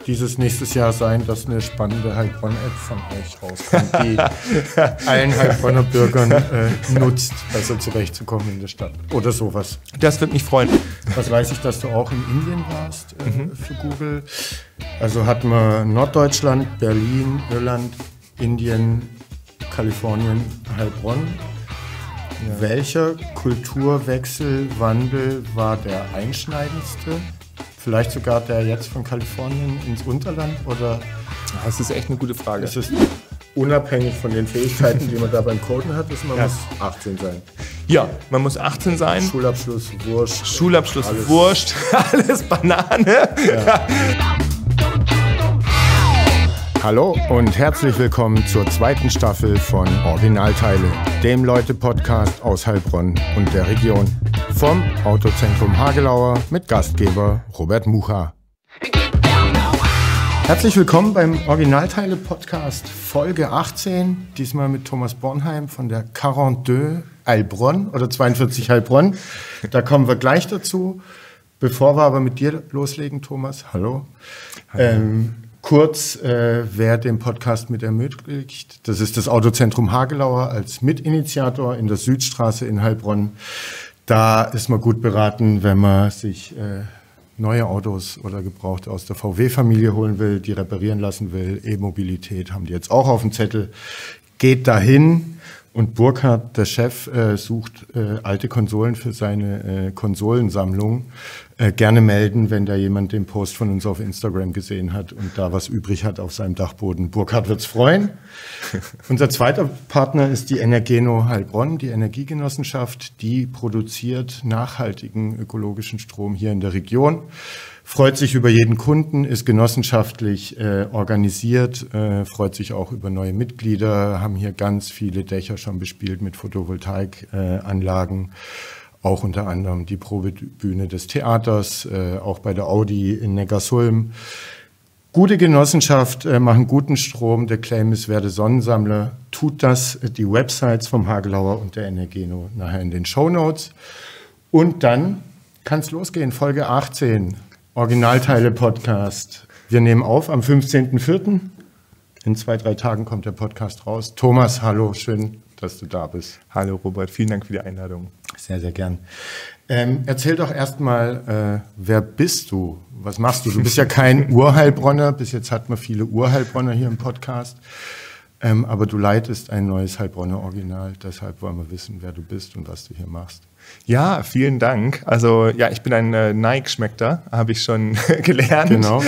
dieses nächstes Jahr sein, dass eine spannende Heilbronn-App von euch rauskommt, die allen Heilbronner Bürgern nutzt, besser zurechtzukommen in der Stadt oder sowas. Das würde mich freuen. Was weiß ich, dass du auch in Indien warst für Google. Also hat man Norddeutschland, Berlin, Irland, Indien, Kalifornien, Heilbronn. Ja. Welcher Kulturwechselwandel war der einschneidendste? Vielleicht sogar der jetzt von Kalifornien ins Unterland? Oder das ist echt eine gute Frage. Ist es unabhängig von den Fähigkeiten, die man da beim Coden hat, ist man muss 18 sein? Ja, man muss 18 sein. Schulabschluss, Wurscht. Schulabschluss, alles. Wurscht, alles Banane. Ja. Hallo und herzlich willkommen zur zweiten Staffel von Originalteile, dem Leute-Podcast aus Heilbronn und der Region. Vom Autozentrum Hagelauer mit Gastgeber Robert Mucha. Herzlich willkommen beim Originalteile-Podcast Folge 18, diesmal mit Thomas Bornheim von der 42 Heilbronn oder 42 Heilbronn. Da kommen wir gleich dazu. Bevor wir aber mit dir loslegen, Thomas, hallo. Kurz, wer den Podcast mit ermöglicht, das ist das Autozentrum Hagelauer als Mitinitiator in der Südstraße in Heilbronn. Da ist man gut beraten, wenn man sich neue Autos oder Gebrauchte aus der VW-Familie holen will, die reparieren lassen will. E-Mobilität haben die jetzt auch auf dem Zettel. Geht dahin. Und Burkhard, der Chef, sucht alte Konsolen für seine Konsolensammlung. Gerne melden, wenn da jemand den Post von uns auf Instagram gesehen hat und da was übrig hat auf seinem Dachboden. Burkhard wird's freuen. Unser zweiter Partner ist die Energeno Heilbronn, die Energiegenossenschaft. Die produziert nachhaltigen ökologischen Strom hier in der Region. Freut sich über jeden Kunden, ist genossenschaftlich organisiert, freut sich auch über neue Mitglieder, haben hier ganz viele Dächer schon bespielt mit Photovoltaikanlagen, auch unter anderem die Probebühne des Theaters, auch bei der Audi in Neckarsulm. Gute Genossenschaft, machen guten Strom, der Claim ist werde Sonnensammler, tut das, die Websites vom Hagelauer und der Energeno nachher in den Shownotes. Und dann kann es losgehen, Folge 18. Originalteile-Podcast. Wir nehmen auf am 15.04. In 2-3 Tagen kommt der Podcast raus. Thomas, hallo, schön, dass du da bist. Hallo Robert, vielen Dank für die Einladung. Sehr, sehr gern. Erzähl doch erstmal, wer bist du? Was machst du? Du bist ja kein Urheilbronner. Bis jetzt hat man viele Urheilbronner hier im Podcast. Aber du leitest ein neues Heilbronner Original. Deshalb wollen wir wissen, wer du bist und was du hier machst. Ja, vielen Dank. Also ja, ich bin ein Nike-Schmeckter, habe ich schon gelernt. Genau.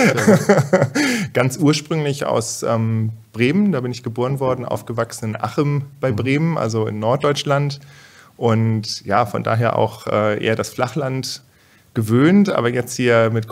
Ganz ursprünglich aus Bremen, da bin ich geboren worden, aufgewachsen in Achim bei Bremen, also in Norddeutschland. Und ja, von daher auch eher das Flachland gewöhnt, aber jetzt hier mit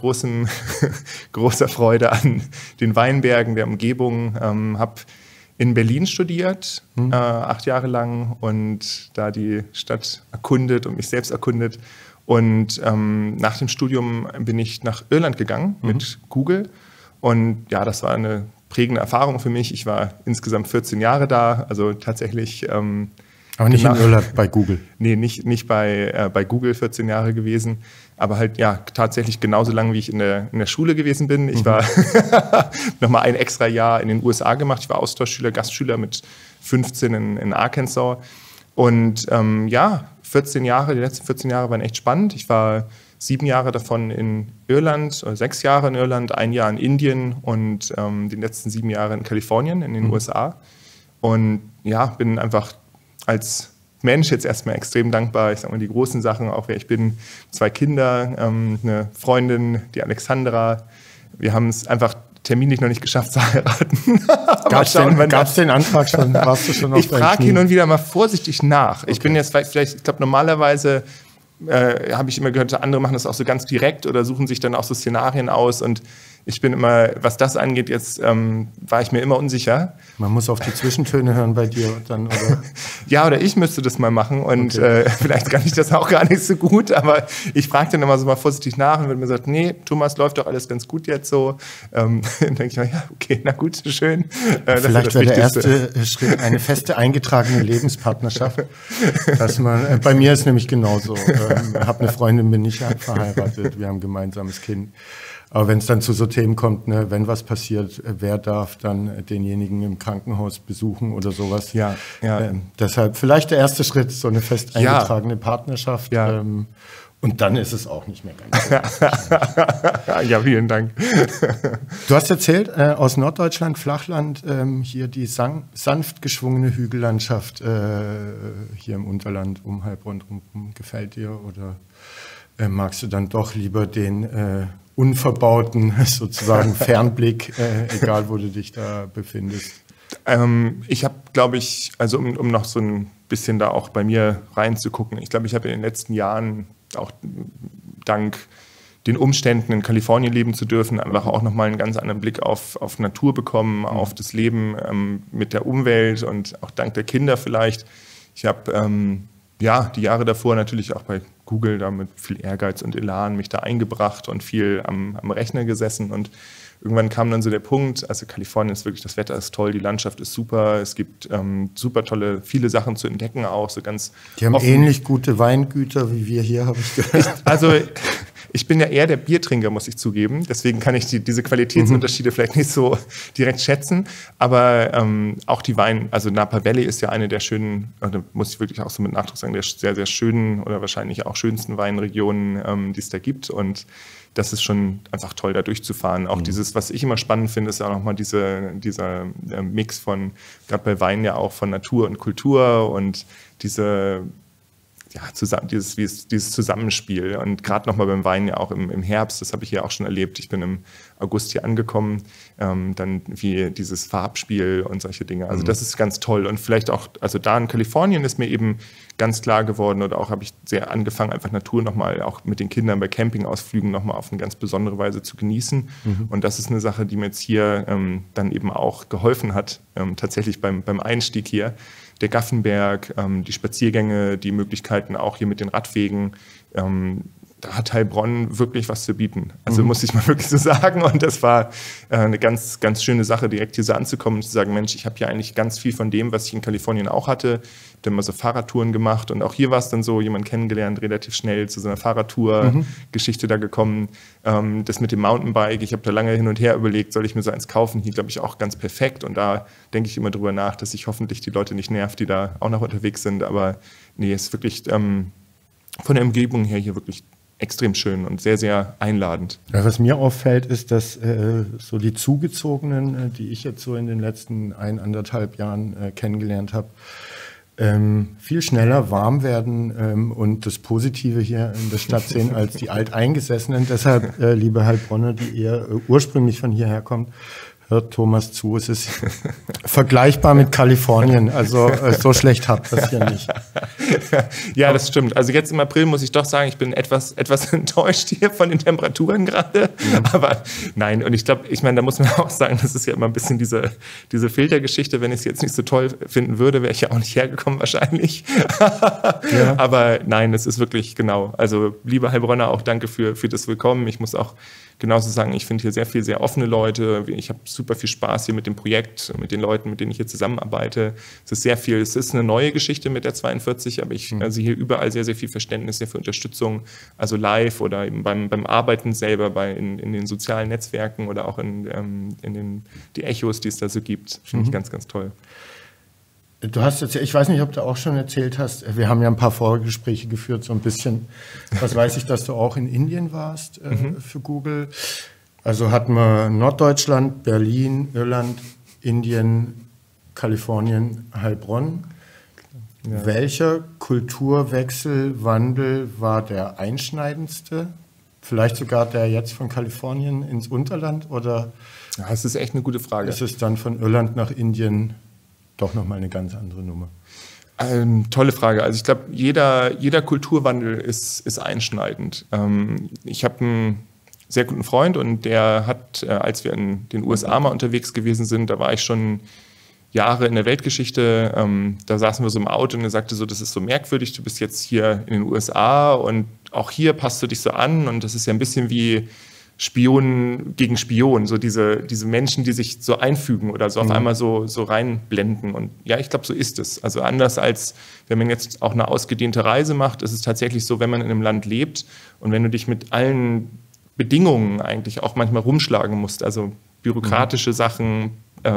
großer Freude an den Weinbergen der Umgebung, habe in Berlin studiert, 8 Jahre lang und da die Stadt erkundet und mich selbst erkundet. Und nach dem Studium bin ich nach Irland gegangen mit Google. Und ja, das war eine prägende Erfahrung für mich. Ich war insgesamt 14 Jahre da, also tatsächlich. Aber nicht in Irland bei Google? Nee, nicht bei Google 14 Jahre gewesen. Aber halt ja tatsächlich genauso lange, wie ich in der Schule gewesen bin. Ich war nochmal ein extra Jahr in den USA gemacht. Ich war Austauschschüler, Gastschüler mit 15 in Arkansas. Und ja, 14 Jahre, die letzten 14 Jahre waren echt spannend. Ich war 7 Jahre davon in Irland, oder 6 Jahre in Irland, 1 Jahr in Indien und die letzten 7 Jahre in Kalifornien, in den USA. Und ja, bin einfach als Mensch jetzt erstmal extrem dankbar. Ich sag mal die großen Sachen, auch wer ich bin, 2 Kinder, eine Freundin, die Alexandra. Wir haben es einfach terminlich noch nicht geschafft zu heiraten. Gab es den Antrag schon? Warst du schon auf Ich frage hin und wieder mal vorsichtig nach. Okay. Ich bin jetzt vielleicht, ich glaube normalerweise habe ich immer gehört, andere machen das auch so ganz direkt oder suchen sich dann auch so Szenarien aus und ich bin immer, was das angeht, jetzt war ich mir immer unsicher. Man muss auf die Zwischentöne hören bei dir dann, oder? Ja, oder ich müsste das mal machen und okay. Vielleicht kann ich das auch gar nicht so gut, aber ich frage dann immer so mal vorsichtig nach und wenn mir sagt, nee, Thomas, läuft doch alles ganz gut jetzt so, dann denke ich mir, ja, okay, na gut, schön. Vielleicht wäre der erste Schritt eine feste eingetragene Lebenspartnerschaft. Dass man, bei mir ist nämlich genauso. Ich habe eine Freundin, bin nicht verheiratet, wir haben ein gemeinsames Kind. Aber wenn es dann zu so Themen kommt, ne, wenn was passiert, wer darf dann denjenigen im Krankenhaus besuchen oder sowas. Ja. Deshalb vielleicht der erste Schritt, so eine fest eingetragene Partnerschaft. Ja. Und dann ist es auch nicht mehr ganz so. Ja, vielen Dank. Du hast erzählt, aus Norddeutschland, Flachland, hier die sanft geschwungene Hügellandschaft hier im Unterland um Heilbronn drumherum. Gefällt dir oder magst du dann doch lieber den unverbauten sozusagen Fernblick, egal wo du dich da befindest? Ich habe, glaube ich, also um noch so ein bisschen da auch bei mir reinzugucken, ich glaube, ich habe in den letzten Jahren auch dank den Umständen in Kalifornien leben zu dürfen, einfach auch nochmal einen ganz anderen Blick auf Natur bekommen, auf das Leben mit der Umwelt und auch dank der Kinder vielleicht. Ich habe die Jahre davor natürlich auch bei Google da mit viel Ehrgeiz und Elan mich da eingebracht und viel am Rechner gesessen und irgendwann kam dann so der Punkt, also Kalifornien ist wirklich, das Wetter ist toll, die Landschaft ist super, es gibt super tolle, viele Sachen zu entdecken auch, so ganz Die haben ähnlich gute Weingüter wie wir hier, habe ich gehört. Also ich bin ja eher der Biertrinker, muss ich zugeben, deswegen kann ich diese Qualitätsunterschiede vielleicht nicht so direkt schätzen, aber auch die also Napa Valley ist ja eine der schönen, da muss ich wirklich auch so mit Nachdruck sagen, der sehr, sehr schönen oder wahrscheinlich auch schönsten Weinregionen, die es da gibt und das ist schon einfach toll, da durchzufahren. Auch dieses, was ich immer spannend finde, ist ja auch nochmal dieser Mix von, gerade bei Wein ja auch von Natur und Kultur und dieses Zusammenspiel. Und gerade nochmal beim Wein ja auch im Herbst, das habe ich ja auch schon erlebt. Ich bin im August hier angekommen, dann wie dieses Farbspiel und solche Dinge. Also das ist ganz toll. Und vielleicht auch, also da in Kalifornien ist mir eben ganz klar geworden oder auch habe ich sehr angefangen, einfach Natur nochmal auch mit den Kindern bei Campingausflügen nochmal auf eine ganz besondere Weise zu genießen. Und das ist eine Sache, die mir jetzt hier dann eben auch geholfen hat, tatsächlich beim Einstieg hier. Der Gaffenberg, die Spaziergänge, die Möglichkeiten auch hier mit den Radwegen, da hat Heilbronn wirklich was zu bieten. Also muss ich mal wirklich so sagen. Und das war eine ganz, ganz schöne Sache, direkt hier so anzukommen und zu sagen, Mensch, ich habe hier eigentlich ganz viel von dem, was ich in Kalifornien auch hatte. Ich habe dann mal so Fahrradtouren gemacht und auch hier war es dann so, jemand kennengelernt, relativ schnell zu so einer Fahrradtour-Geschichte da gekommen. Das mit dem Mountainbike, ich habe da lange hin und her überlegt, soll ich mir so eins kaufen? Hier glaube ich auch ganz perfekt und da denke ich immer drüber nach, dass ich hoffentlich die Leute nicht nervt, die da auch noch unterwegs sind. Aber nee, es ist wirklich von der Umgebung her hier wirklich extrem schön und sehr, sehr einladend. Ja, was mir auffällt, ist, dass so die Zugezogenen, die ich jetzt so in den letzten 1,5 Jahren kennengelernt habe, viel schneller warm werden und das Positive hier in der Stadt sehen als die Alteingesessenen. Deshalb, liebe Heilbronner, die eher ursprünglich von hierher kommt, hört Thomas zu, es ist vergleichbar mit Kalifornien, also so schlecht habt ihr das hier nicht. Ja, das stimmt. Also jetzt im April muss ich doch sagen, ich bin etwas enttäuscht hier von den Temperaturen gerade, aber nein, und ich meine, da muss man auch sagen, das ist ja immer ein bisschen diese Filtergeschichte, wenn ich es jetzt nicht so toll finden würde, wäre ich ja auch nicht hergekommen wahrscheinlich. Ja. Aber nein, es ist wirklich genau, also liebe Heilbronner, auch danke für das Willkommen. Ich muss auch genauso sagen, ich finde hier sehr offene Leute. Ich habe super viel Spaß hier mit dem Projekt, mit den Leuten, mit denen ich hier zusammenarbeite. Es ist eine neue Geschichte mit der 42, aber ich sehe hier überall sehr viel Verständnis, sehr viel Unterstützung, also live oder eben beim Arbeiten selber, in den sozialen Netzwerken oder auch in die Echos, die es da so gibt. Finde ich ganz, ganz toll. Du hast jetzt, ich weiß nicht, ob du auch schon erzählt hast, wir haben ja ein paar Vorgespräche geführt, so ein bisschen, was weiß ich, dass du auch in Indien warst für Google. Also hatten wir Norddeutschland, Berlin, Irland, Indien, Kalifornien, Heilbronn. Ja. Welcher Kulturwechselwandel war der einschneidendste? Vielleicht sogar der jetzt von Kalifornien ins Unterland? Oder ja, das ist echt eine gute Frage. Ist es dann von Irland nach Indien doch nochmal eine ganz andere Nummer? Tolle Frage. Also ich glaube, jeder Kulturwandel ist einschneidend. Ich habe einen sehr guten Freund und der hat, als wir in den USA mal unterwegs gewesen sind, da war ich schon Jahre in der Weltgeschichte, da saßen wir so im Auto und er sagte so, das ist so merkwürdig, du bist jetzt hier in den USA und auch hier passt du dich so an und das ist ja ein bisschen wie Spion gegen Spion, so diese Menschen, die sich so einfügen oder so auf einmal so reinblenden. Und ja, ich glaube, so ist es. Also anders als, wenn man jetzt auch eine ausgedehnte Reise macht, ist es tatsächlich so, wenn man in einem Land lebt und wenn du dich mit allen Bedingungen eigentlich auch manchmal rumschlagen musst. Also bürokratische Sachen,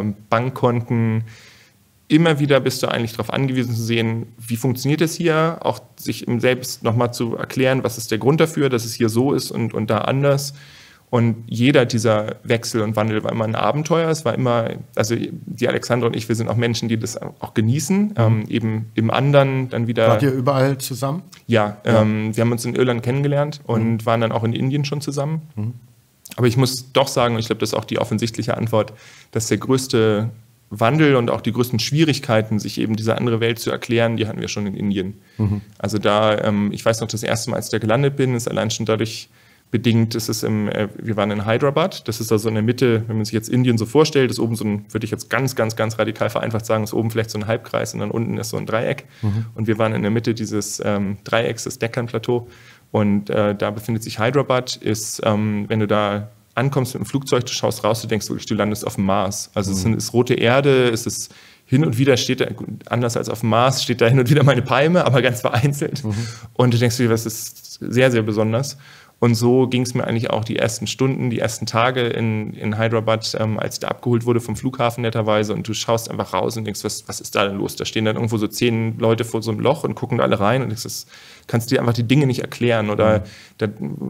Bankkonten. Immer wieder bist du eigentlich darauf angewiesen zu sehen, wie funktioniert es hier, auch sich selbst nochmal zu erklären, was ist der Grund dafür, dass es hier so ist und da anders. Und jeder dieser Wechsel und Wandel war immer ein Abenteuer. Es war immer, also die Alexandra und ich, wir sind auch Menschen, die das auch genießen, eben im anderen dann wieder. Wart ihr überall zusammen? Ja, wir haben uns in Irland kennengelernt und waren dann auch in Indien schon zusammen. Aber ich muss doch sagen, und ich glaube, das ist auch die offensichtliche Antwort, dass der größte Wandel und auch die größten Schwierigkeiten, sich eben diese andere Welt zu erklären, die hatten wir schon in Indien. Also da, ich weiß noch, das erste Mal, als ich da gelandet bin, ist allein schon dadurch bedingt, wir waren in Hyderabad, das ist also in der Mitte, wenn man sich jetzt Indien so vorstellt, ist oben so ein, würde ich jetzt ganz radikal vereinfacht sagen, ist oben vielleicht so ein Halbkreis und dann unten ist so ein Dreieck. Und wir waren in der Mitte dieses Dreiecks, das Deccan-Plateau. Und da befindet sich Hyderabad, ist, wenn du da ankommst mit dem Flugzeug, du schaust raus, du denkst wirklich, du landest auf dem Mars. Also es ist rote Erde, es ist hin und wieder steht da, anders als auf dem Mars, steht da hin und wieder mal eine Palme, aber ganz vereinzelt. Und du denkst dir, das ist sehr, sehr besonders. Und so ging es mir eigentlich auch die ersten Stunden, die ersten Tage in Hyderabad, als ich da abgeholt wurde vom Flughafen netterweise. Und du schaust einfach raus und denkst, was ist da denn los? Da stehen dann irgendwo so 10 Leute vor so einem Loch und gucken da alle rein. Und denkst, kannst dir einfach die Dinge nicht erklären. Oder da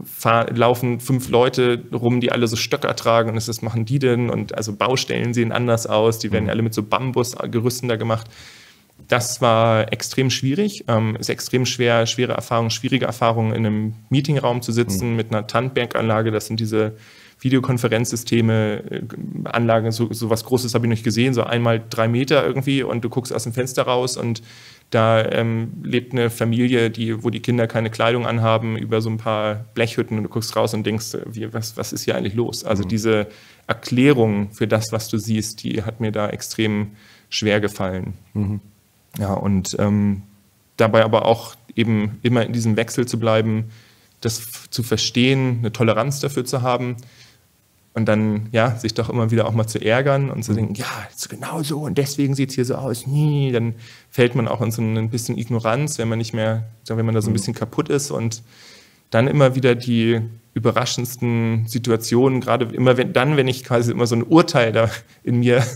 laufen 5 Leute rum, die alle so Stöcker tragen. Und was machen die denn? Und also Baustellen sehen anders aus. Die werden alle mit so Bambusgerüsten da gemacht. Das war extrem schwierig, ist extrem schwierige Erfahrungen in einem Meetingraum zu sitzen mit einer Tandberg-Anlage. Das sind diese Videokonferenzsysteme, Anlagen, so was Großes habe ich noch nicht gesehen, so einmal 3 Meter irgendwie und du guckst aus dem Fenster raus und da lebt eine Familie, wo die Kinder keine Kleidung anhaben, über so ein paar Blechhütten und du guckst raus und denkst, was ist hier eigentlich los? Also diese Erklärung für das, was du siehst, die hat mir da extrem schwer gefallen. Ja, und dabei aber auch eben immer in diesem Wechsel zu bleiben, das zu verstehen, eine Toleranz dafür zu haben und dann ja sich doch immer wieder auch mal zu ärgern und zu denken, ja, ist genau so und deswegen sieht es hier so aus. Nee, dann fällt man auch in so ein bisschen Ignoranz, wenn man da so ein bisschen kaputt ist und dann immer wieder die überraschendsten Situationen, gerade immer wenn ich quasi immer so ein Urteil da in mir,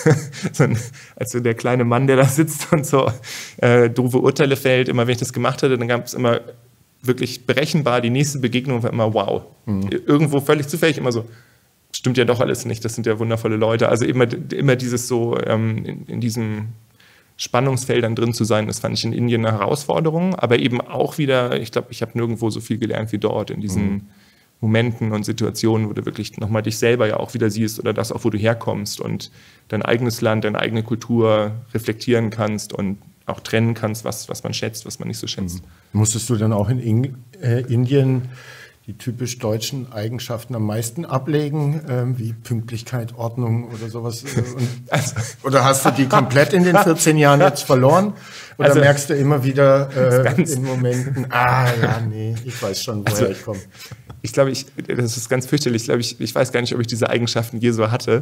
als so der kleine Mann, der da sitzt und so doofe Urteile fällt, immer wenn ich das gemacht hatte, dann gab es immer wirklich berechenbar, die nächste Begegnung war immer wow. Irgendwo völlig zufällig immer so, stimmt ja doch alles nicht, das sind ja wundervolle Leute. Also immer dieses so in diesem Spannungsfeldern drin zu sein, das fand ich in Indien eine Herausforderung, aber eben auch wieder, ich glaube, ich habe nirgendwo so viel gelernt wie dort in diesen Momenten und Situationen, wo du wirklich nochmal dich selber ja auch wieder siehst oder das auch, wo du herkommst und dein eigenes Land, deine eigene Kultur reflektieren kannst und auch trennen kannst, was man schätzt, was man nicht so schätzt. Musstest du dann auch in Indien die typisch deutschen Eigenschaften am meisten ablegen, wie Pünktlichkeit, Ordnung oder sowas? Oder hast du die komplett in den 14 Jahren jetzt verloren? Oder merkst du immer wieder in Momenten, ich weiß schon, woher ich komme? Ich glaube, das ist ganz fürchterlich. Ich weiß gar nicht, ob ich diese Eigenschaften je so hatte.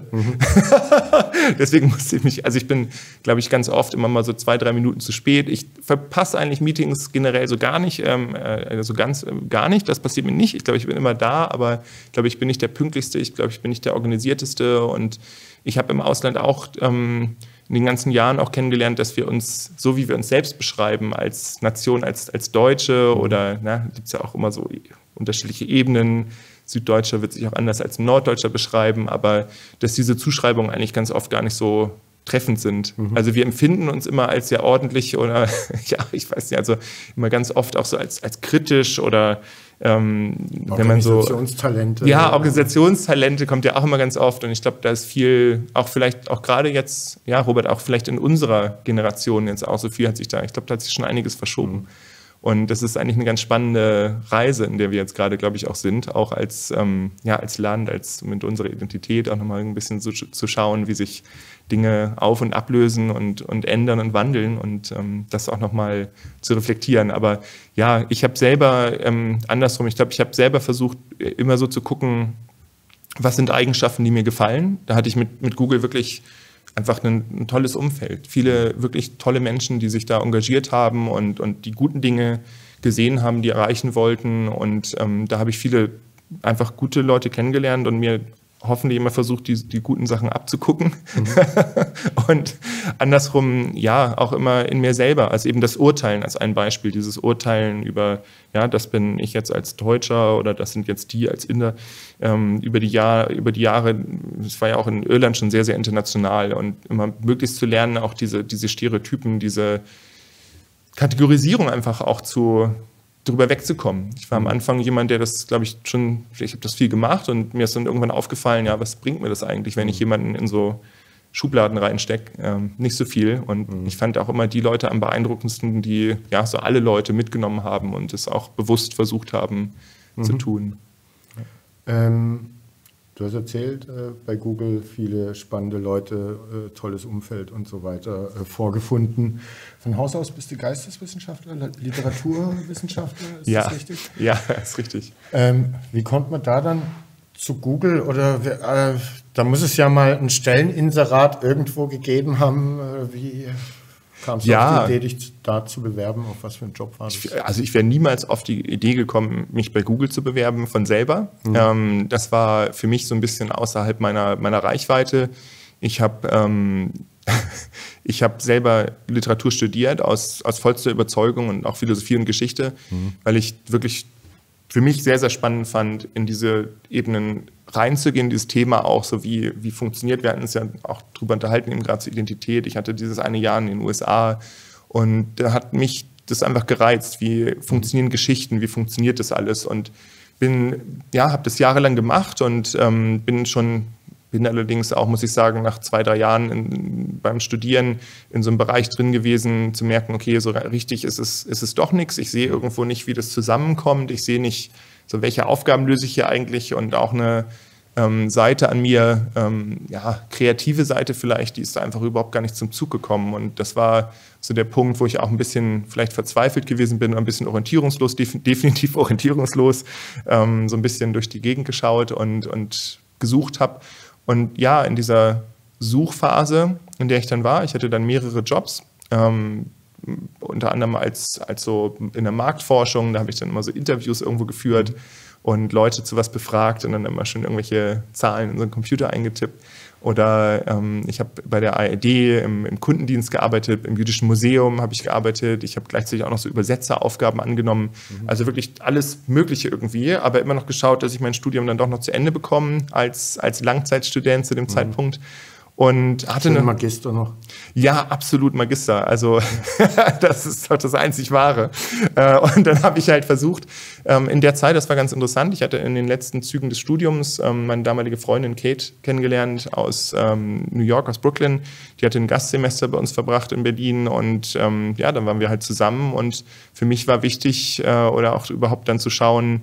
Deswegen musste ich bin, glaube ich, ganz oft immer mal so 2-3 Minuten zu spät. Ich verpasse eigentlich Meetings generell so gar nicht, also ganz gar nicht. Das passiert mir nicht. Ich glaube, ich bin immer da, aber ich glaube, ich bin nicht der Pünktlichste. Ich glaube, ich bin nicht der Organisierteste. Und ich habe im Ausland auch in den ganzen Jahren auch kennengelernt, dass wir uns, so wie wir uns selbst beschreiben, als Nation, als Deutsche oder, gibt es ja auch immer so unterschiedliche Ebenen. Süddeutscher wird sich auch anders als Norddeutscher beschreiben, aber dass diese Zuschreibungen eigentlich ganz oft gar nicht so treffend sind. Also wir empfinden uns immer als sehr ordentlich oder, ich weiß nicht, also immer ganz oft auch so als kritisch oder wenn man so... Organisationstalente. Ja, Organisationstalente kommt ja auch immer ganz oft und ich glaube, da ist viel, auch vielleicht auch gerade jetzt, ja Robert, auch vielleicht in unserer Generation jetzt auch so viel hat sich da, ich glaube, da hat sich schon einiges verschoben. Und das ist eigentlich eine ganz spannende Reise, in der wir jetzt gerade, glaube ich, auch sind, auch als Land, als mit unserer Identität auch nochmal ein bisschen zu schauen, wie sich Dinge auf- und ablösen und ändern und wandeln und das auch nochmal zu reflektieren. Aber ja, ich habe selber, andersrum, ich glaube, ich habe selber versucht, immer so zu gucken, was sind Eigenschaften, die mir gefallen. Da hatte ich mit Google wirklich einfach ein tolles Umfeld. Viele wirklich tolle Menschen, die sich da engagiert haben und die guten Dinge gesehen haben, die erreichen wollten. Und da habe ich viele einfach gute Leute kennengelernt und mir hoffentlich immer versucht, die guten Sachen abzugucken. Und andersrum, ja, auch immer in mir selber, also eben das Urteilen als ein Beispiel, dieses Urteilen über, ja, das bin ich jetzt als Deutscher oder das sind jetzt die als Inder, über die Jahre, das war ja auch in Irland schon sehr, sehr international und immer möglichst zu lernen, auch diese Stereotypen, diese Kategorisierung einfach auch drüber wegzukommen. Ich war am Anfang jemand, der das, glaube ich, ich habe das viel gemacht und mir ist dann irgendwann aufgefallen, ja, was bringt mir das eigentlich, wenn ich jemanden in so Schubladen reinstecke? Nicht so viel. Und ich fand auch immer die Leute am beeindruckendsten, die ja so alle Leute mitgenommen haben und es auch bewusst versucht haben zu tun. Du hast erzählt, bei Google viele spannende Leute, tolles Umfeld und so weiter vorgefunden. Von Haus aus bist du Geisteswissenschaftler, Literaturwissenschaftler, ist das richtig? Ja, ist richtig. Wie kommt man da dann zu Google? Oder da muss es ja mal ein Stelleninserat irgendwo gegeben haben. Wie kamst du auf die Idee, dich da zu bewerben? Auf was für einen Job war das? Also ich wäre niemals auf die Idee gekommen, mich bei Google zu bewerben von selber. Das war für mich so ein bisschen außerhalb meiner Reichweite. Ich habe selber Literatur studiert aus vollster Überzeugung und auch Philosophie und Geschichte, weil ich wirklich für mich sehr, sehr spannend fand, in diese Ebenen reinzugehen, dieses Thema auch so wie funktioniert. Wir hatten uns ja auch drüber unterhalten, eben gerade zur Identität. Ich hatte dieses eine Jahr in den USA und da hat mich das einfach gereizt. Wie funktionieren Geschichten? Wie funktioniert das alles? Und habe das jahrelang gemacht und bin allerdings auch, muss ich sagen, nach 2-3 Jahren beim Studieren in so einem Bereich drin gewesen, zu merken, okay, so richtig ist es doch nichts. Ich sehe irgendwo nicht, wie das zusammenkommt. Ich sehe nicht, so welche Aufgaben löse ich hier eigentlich und auch eine Seite an mir, kreative Seite vielleicht, die ist da einfach überhaupt gar nicht zum Zug gekommen. Und das war so der Punkt, wo ich auch ein bisschen vielleicht verzweifelt gewesen bin, ein bisschen orientierungslos, definitiv orientierungslos, so ein bisschen durch die Gegend geschaut und gesucht habe. Und ja, in dieser Suchphase, in der ich dann war, ich hatte dann mehrere Jobs, unter anderem als so in der Marktforschung, da habe ich dann immer so Interviews irgendwo geführt und Leute zu was befragt und dann immer schon irgendwelche Zahlen in so einen Computer eingetippt. Oder ich habe bei der ARD im Kundendienst gearbeitet, im Jüdischen Museum habe ich gearbeitet. Ich habe gleichzeitig auch noch so Übersetzeraufgaben angenommen. Also wirklich alles Mögliche irgendwie, aber immer noch geschaut, dass ich mein Studium dann doch noch zu Ende bekomme als Langzeitstudent zu dem Zeitpunkt. Und hatte einen Magister noch? Ja, absolut Magister. Also das ist doch das einzig Wahre. Und dann habe ich halt versucht, in der Zeit, das war ganz interessant, ich hatte in den letzten Zügen des Studiums meine damalige Freundin Kate kennengelernt aus New York, aus Brooklyn. Die hatte ein Gastsemester bei uns verbracht in Berlin und dann waren wir halt zusammen. Und für mich war wichtig, oder auch überhaupt dann zu schauen,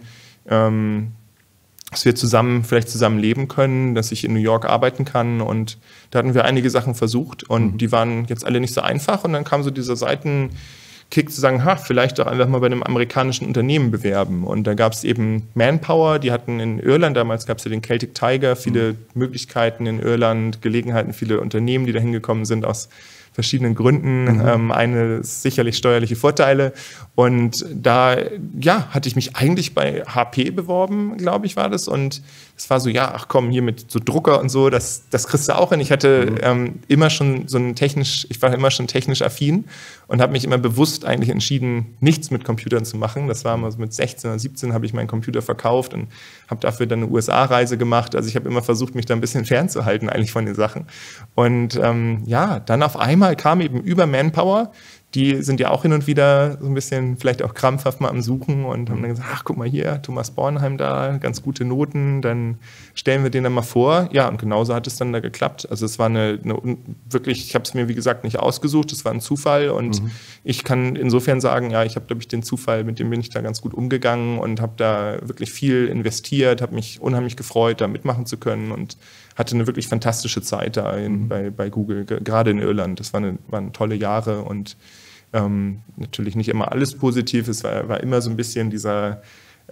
dass wir vielleicht zusammen leben können, dass ich in New York arbeiten kann. Und da hatten wir einige Sachen versucht und die waren jetzt alle nicht so einfach. Und dann kam so dieser Seitenkick zu sagen, vielleicht doch einfach mal bei einem amerikanischen Unternehmen bewerben. Und da gab es eben Manpower, die hatten in Irland, damals gab es ja den Celtic Tiger, viele Möglichkeiten in Irland, Gelegenheiten, viele Unternehmen, die da hingekommen sind aus verschiedenen Gründen. Eine ist sicherlich steuerliche Vorteile. Und da, hatte ich mich eigentlich bei HP beworben, glaube ich, war das. Und es war so, hier mit so Drucker und so, das kriegst du auch hin. Ich hatte immer schon ich war immer schon technisch affin und habe mich immer bewusst eigentlich entschieden, nichts mit Computern zu machen. Das war mal so mit 16 oder 17 habe ich meinen Computer verkauft und habe dafür dann eine USA-Reise gemacht. Also ich habe immer versucht, mich da ein bisschen fernzuhalten eigentlich von den Sachen. Und dann auf einmal kam eben über Manpower, die sind ja auch hin und wieder so ein bisschen vielleicht auch krampfhaft mal am Suchen und haben dann gesagt, guck mal hier, Thomas Bornheim da, ganz gute Noten, dann stellen wir den dann mal vor. Ja, und genauso hat es dann da geklappt. Also es war wirklich, ich habe es mir wie gesagt nicht ausgesucht, es war ein Zufall und ich kann insofern sagen, ich habe, glaube ich, den Zufall, mit dem bin ich da ganz gut umgegangen und habe da wirklich viel investiert, habe mich unheimlich gefreut, da mitmachen zu können und hatte eine wirklich fantastische Zeit da bei Google, gerade in Irland. Das waren tolle Jahre und natürlich nicht immer alles positiv. Es war immer so ein bisschen dieser,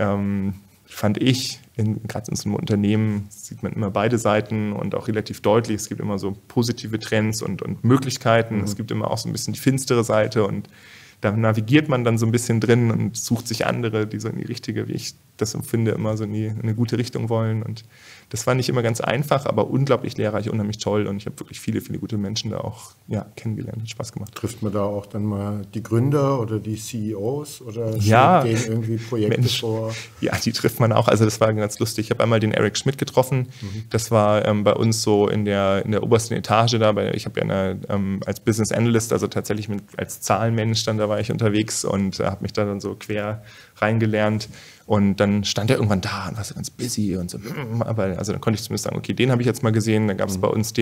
fand ich, gerade in so einem Unternehmen sieht man immer beide Seiten und auch relativ deutlich. Es gibt immer so positive Trends und Möglichkeiten. Es gibt immer auch so ein bisschen die finstere Seite und da navigiert man dann so ein bisschen drin und sucht sich andere, die so in die richtige, wie ich das empfinde, immer so in eine gute Richtung wollen. Und das war nicht immer ganz einfach, aber unglaublich lehrreich, unheimlich toll. Und ich habe wirklich viele, viele gute Menschen da auch kennengelernt. Hat Spaß gemacht. Trifft man da auch dann mal die Gründer oder die CEOs oder ja, denen irgendwie Projekte vor? Ja, die trifft man auch. Also das war ganz lustig. Ich habe einmal den Eric Schmidt getroffen. Das war bei uns so in der obersten Etage da. Ich habe ja als Business Analyst, also tatsächlich als Zahlenmensch, da war ich unterwegs und habe mich da dann so quer reingelernt. Und dann stand er irgendwann da und war so ganz busy und so. Aber also dann konnte ich zumindest sagen, okay, den habe ich jetzt mal gesehen. Dann gab es bei uns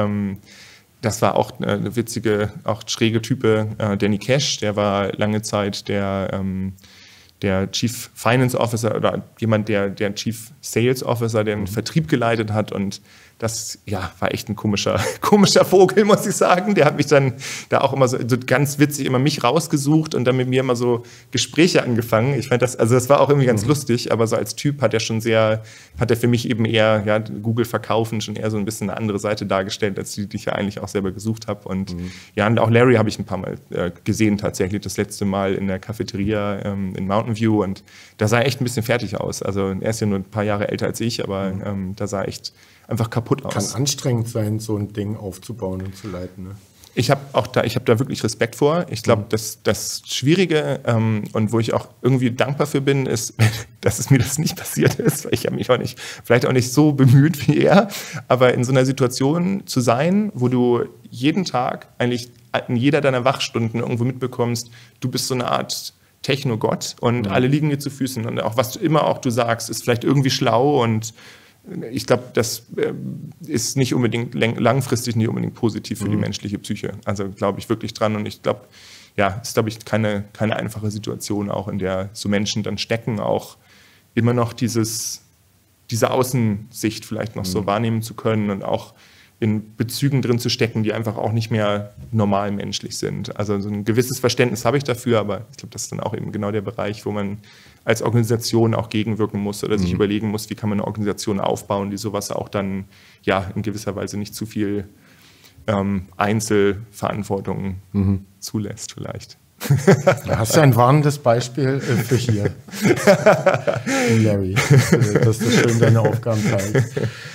das war auch eine witzige, auch schräge Type, Danny Cash, der war lange Zeit der Chief Finance Officer oder jemand, der Chief Sales Officer, der den Vertrieb geleitet hat. Und das war echt ein komischer Vogel, muss ich sagen. Der hat mich dann da auch immer so ganz witzig immer mich rausgesucht und dann mit mir immer so Gespräche angefangen. Ich fand das war auch irgendwie ganz lustig, aber so als Typ hat er für mich eben eher Google verkaufen schon eher so ein bisschen eine andere Seite dargestellt, als die ich ja eigentlich auch selber gesucht habe. Und und auch Larry habe ich ein paar Mal gesehen tatsächlich, das letzte Mal in der Cafeteria in Mountain View, und da sah er echt ein bisschen fertig aus. Also er ist ja nur ein paar Jahre älter als ich, aber da sah echt einfach kaputt aus. Kann anstrengend sein, so ein Ding aufzubauen und zu leiten, ne? Ich habe da wirklich Respekt vor. Ich glaube, das Schwierige und wo ich auch irgendwie dankbar für bin, ist, dass es mir das nicht passiert ist, weil ich habe mich vielleicht auch nicht so bemüht wie er, aber in so einer Situation zu sein, wo du jeden Tag eigentlich in jeder deiner Wachstunden irgendwo mitbekommst, du bist so eine Art Technogott und alle liegen dir zu Füßen und auch was du sagst, ist vielleicht irgendwie schlau, und ich glaube, das ist nicht unbedingt langfristig nicht unbedingt positiv für die menschliche Psyche. Also glaube ich wirklich dran, und ich glaube, ist keine einfache Situation, auch in der so Menschen dann stecken, auch immer noch diese Außensicht vielleicht noch so wahrnehmen zu können und auch in Bezügen drin zu stecken, die einfach auch nicht mehr normal menschlich sind. Also so ein gewisses Verständnis habe ich dafür, aber ich glaube, das ist dann auch eben genau der Bereich, wo man als Organisation auch gegenwirken muss oder sich überlegen muss, wie kann man eine Organisation aufbauen, die sowas auch dann in gewisser Weise nicht zu viel Einzelverantwortung zulässt vielleicht. Da hast du ein warnendes Beispiel für hier. Larry, dass du schön deine Aufgaben teilst.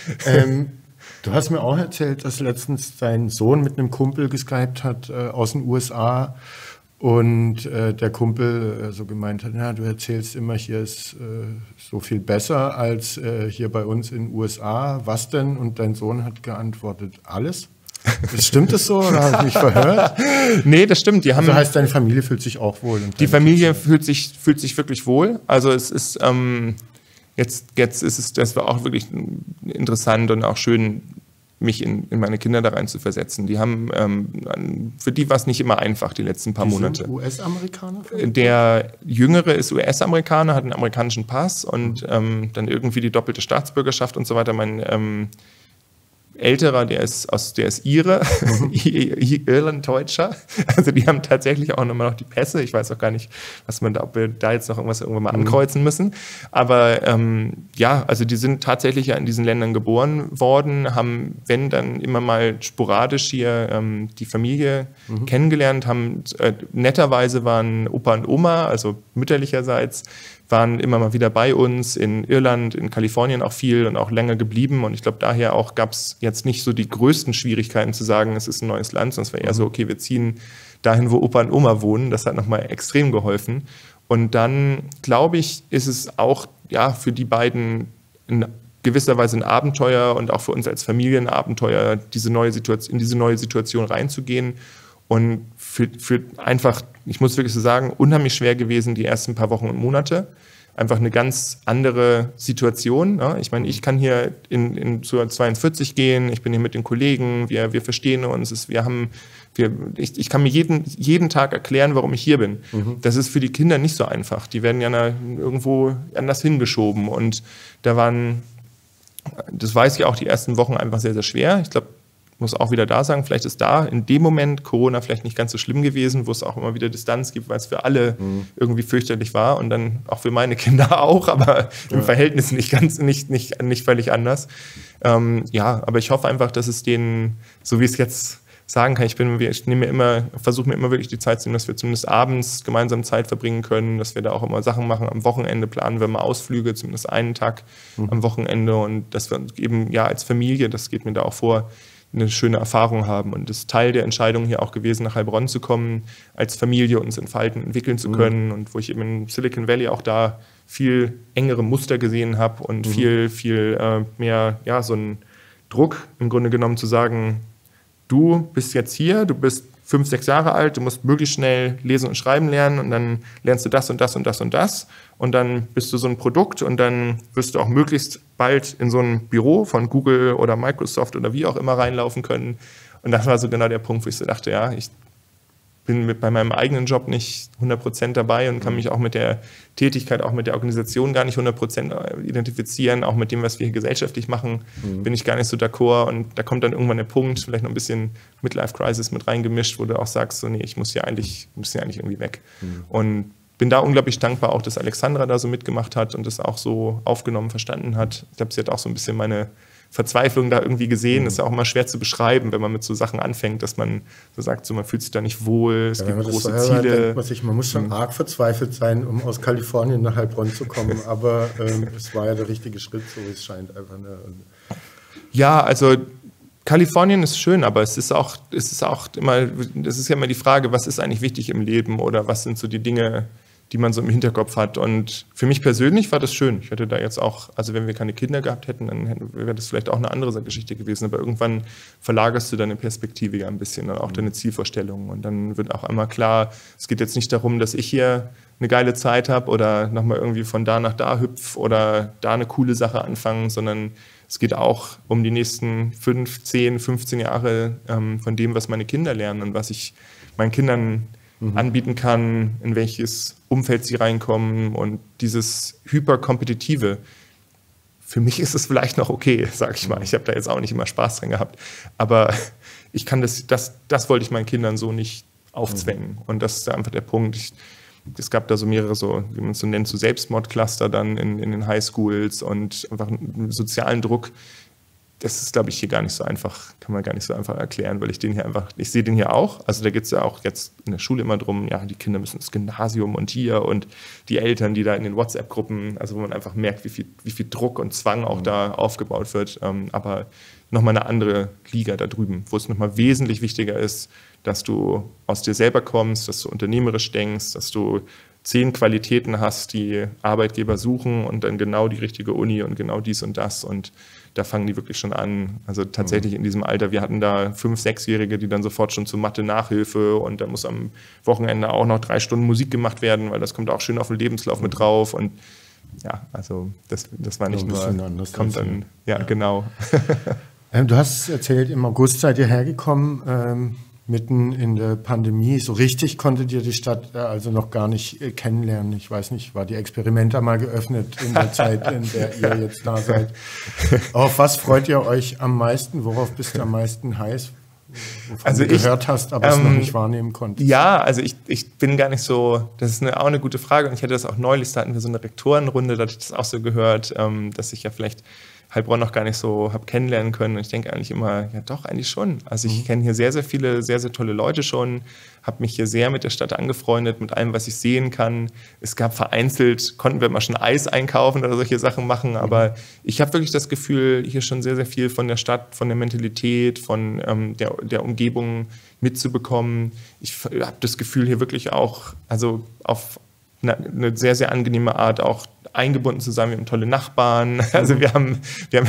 Du hast mir auch erzählt, dass letztens dein Sohn mit einem Kumpel geskypt hat aus den USA und der Kumpel so gemeint hat, du erzählst immer, hier ist so viel besser als hier bei uns in den USA. Was denn? Und dein Sohn hat geantwortet, alles? Stimmt das so oder habe ich mich verhört? Nee, das stimmt. Also heißt, deine Familie fühlt sich auch wohl? Die Familie fühlt sich wirklich wohl. Also es ist jetzt ist es, das war auch wirklich interessant und auch schön, mich in meine Kinder da rein zu versetzen. Die haben, für die war es nicht immer einfach, die letzten paar Monate. Sind US-Amerikaner? Der Jüngere ist US-Amerikaner, hat einen amerikanischen Pass und dann irgendwie die doppelte Staatsbürgerschaft und so weiter. Mein Älterer, der ist Ire, Irland-Deutscher. Also die haben tatsächlich auch immer noch die Pässe. Ich weiß auch gar nicht, ob wir da jetzt noch irgendwann mal ankreuzen müssen. Aber also die sind tatsächlich ja in diesen Ländern geboren worden, haben, wenn dann immer mal sporadisch hier die Familie kennengelernt, haben netterweise waren Opa und Oma, also mütterlicherseits, waren immer mal wieder bei uns in Irland, in Kalifornien auch viel und auch länger geblieben. Und ich glaube, daher auch gab es jetzt nicht so die größten Schwierigkeiten zu sagen, es ist ein neues Land, sondern es war eher so, okay, wir ziehen dahin, wo Opa und Oma wohnen. Das hat nochmal extrem geholfen. Und dann, glaube ich, ist es auch für die beiden in gewisser Weise ein Abenteuer und auch für uns als Familie ein Abenteuer, in diese neue Situation reinzugehen. Und für einfach, ich muss wirklich so sagen, unheimlich schwer gewesen die ersten paar Wochen und Monate. Einfach eine ganz andere Situation. Ne? Ich meine, ich kann hier zur 42 gehen, ich bin hier mit den Kollegen, wir verstehen uns, ich kann mir jeden Tag erklären, warum ich hier bin. Das ist für die Kinder nicht so einfach. Die werden ja irgendwo anders hingeschoben. Und das weiß ich auch, die ersten Wochen einfach sehr, sehr schwer. Ich glaube, muss auch wieder da sagen, vielleicht ist da in dem Moment Corona vielleicht nicht ganz so schlimm gewesen, wo es auch immer wieder Distanz gibt, weil es für alle irgendwie fürchterlich war und dann auch für meine Kinder auch, aber im Verhältnis nicht völlig anders. Aber ich hoffe einfach, dass es denen, so wie es jetzt sagen kann. Ich versuche mir immer wirklich die Zeit zu nehmen, dass wir zumindest abends gemeinsam Zeit verbringen können, dass wir da auch immer Sachen machen. Am Wochenende planen wir mal Ausflüge, zumindest einen Tag am Wochenende, und dass wir eben ja als Familie, das geht mir da auch vor, eine schöne Erfahrung haben. Und das ist Teil der Entscheidung hier auch gewesen, nach Heilbronn zu kommen, als Familie uns entwickeln zu können, und wo ich eben in Silicon Valley auch da viel engere Muster gesehen habe und viel mehr so einen Druck im Grunde genommen zu sagen, du bist jetzt hier, du bist 5, 6 Jahre alt, du musst möglichst schnell lesen und schreiben lernen, und dann lernst du das und das und das und das, und dann bist du so ein Produkt, und dann wirst du auch möglichst bald in so ein Büro von Google oder Microsoft oder wie auch immer reinlaufen können. Und das war so genau der Punkt, wo ich so dachte, ja, ich bin bei meinem eigenen Job nicht 100% dabei und kann mich auch mit der Tätigkeit, auch mit der Organisation gar nicht 100% identifizieren. Auch mit dem, was wir hier gesellschaftlich machen, bin ich gar nicht so d'accord. Und da kommt dann irgendwann der Punkt, vielleicht noch ein bisschen Midlife-Crisis mit reingemischt, wo du auch sagst, so, nee, ich muss hier eigentlich irgendwie weg. Und bin da unglaublich dankbar auch, dass Alexandra da so mitgemacht hat und das auch so aufgenommen, verstanden hat. Ich glaube, sie hat auch so ein bisschen meine Verzweiflung da irgendwie gesehen. Das ist ja auch immer schwer zu beschreiben, wenn man mit so Sachen anfängt, dass man so sagt, so, man fühlt sich da nicht wohl, es gibt große Ziele. Man muss schon arg verzweifelt sein, um aus Kalifornien nach Heilbronn zu kommen, aber es war ja der richtige Schritt, so wie es scheint. Einfach, ne? Ja, also Kalifornien ist schön, aber es ist ja immer die Frage, was ist eigentlich wichtig im Leben, oder was sind so die Dinge, die man so im Hinterkopf hat. Und für mich persönlich war das schön. Ich hätte da jetzt auch, also wenn wir keine Kinder gehabt hätten, dann wäre das vielleicht auch eine andere Geschichte gewesen. Aber irgendwann verlagerst du deine Perspektive ja ein bisschen und auch deine Zielvorstellungen. Und dann wird auch einmal klar, es geht jetzt nicht darum, dass ich hier eine geile Zeit habe oder nochmal irgendwie von da nach da hüpf oder da eine coole Sache anfangen, sondern es geht auch um die nächsten 5, 10, 15 Jahre von dem, was meine Kinder lernen und was ich meinen Kindern anbieten kann, in welches Umfeld sie reinkommen, und dieses Hyperkompetitive. Für mich ist es vielleicht noch okay, sag ich mal. Ich habe da jetzt auch nicht immer Spaß dran gehabt. Aber ich kann das wollte ich meinen Kindern so nicht aufzwängen. Und das ist einfach der Punkt. Es gab da so mehrere, wie man es so nennt, so Selbstmordcluster dann in den Highschools und einfach einen sozialen Druck. Das ist, glaube ich, hier gar nicht so einfach, kann man gar nicht so einfach erklären, weil ich sehe den hier auch. Also da geht es ja auch jetzt in der Schule immer drum, ja, die Kinder müssen ins Gymnasium und hier, und die Eltern, die da in den WhatsApp-Gruppen, also wo man einfach merkt, wie viel Druck und Zwang auch da aufgebaut wird. Aber nochmal eine andere Liga da drüben, wo es nochmal wesentlich wichtiger ist, dass du aus dir selber kommst, dass du unternehmerisch denkst, dass du 10 Qualitäten hast, die Arbeitgeber suchen, und dann genau die richtige Uni und genau dies und das, und da fangen die wirklich schon an. Also tatsächlich in diesem Alter, wir hatten da 5-, 6-Jährige, die dann sofort schon zur Mathe-Nachhilfe, und da muss am Wochenende auch noch 3 Stunden Musik gemacht werden, weil das kommt auch schön auf den Lebenslauf mit drauf, und ja, also das war nicht nur, anders kommt dann, ja, genau. Du hast erzählt, im August seid ihr hergekommen, mitten in der Pandemie. So richtig konntet ihr die Stadt also noch gar nicht kennenlernen. Ich weiß nicht, war die Experimenta mal geöffnet in der Zeit, in der ihr jetzt da seid? Auf was freut ihr euch am meisten? Worauf bist du am meisten heiß? Wovon du gehört hast, aber es noch nicht wahrnehmen konntest. Ja, also ich bin gar nicht so, das ist auch eine gute Frage, und ich hatte das auch neulich, da hatten wir so eine Rektorenrunde, da hatte ich das auch so gehört, dass ich ja vielleicht Heilbronn noch gar nicht so habe kennenlernen können. Und ich denke eigentlich immer, ja doch, eigentlich schon. Also ich kenne hier sehr, sehr viele, sehr, sehr tolle Leute schon, habe mich hier sehr mit der Stadt angefreundet, mit allem, was ich sehen kann. Es gab vereinzelt, konnten wir mal schon Eis einkaufen oder solche Sachen machen, aber ich habe wirklich das Gefühl, hier schon sehr, sehr viel von der Stadt, von der Mentalität, von der Umgebung mitzubekommen. Ich habe das Gefühl, hier wirklich auch, also auf eine sehr, sehr angenehme Art auch eingebunden zu sein. Wir haben tolle Nachbarn. Also wir haben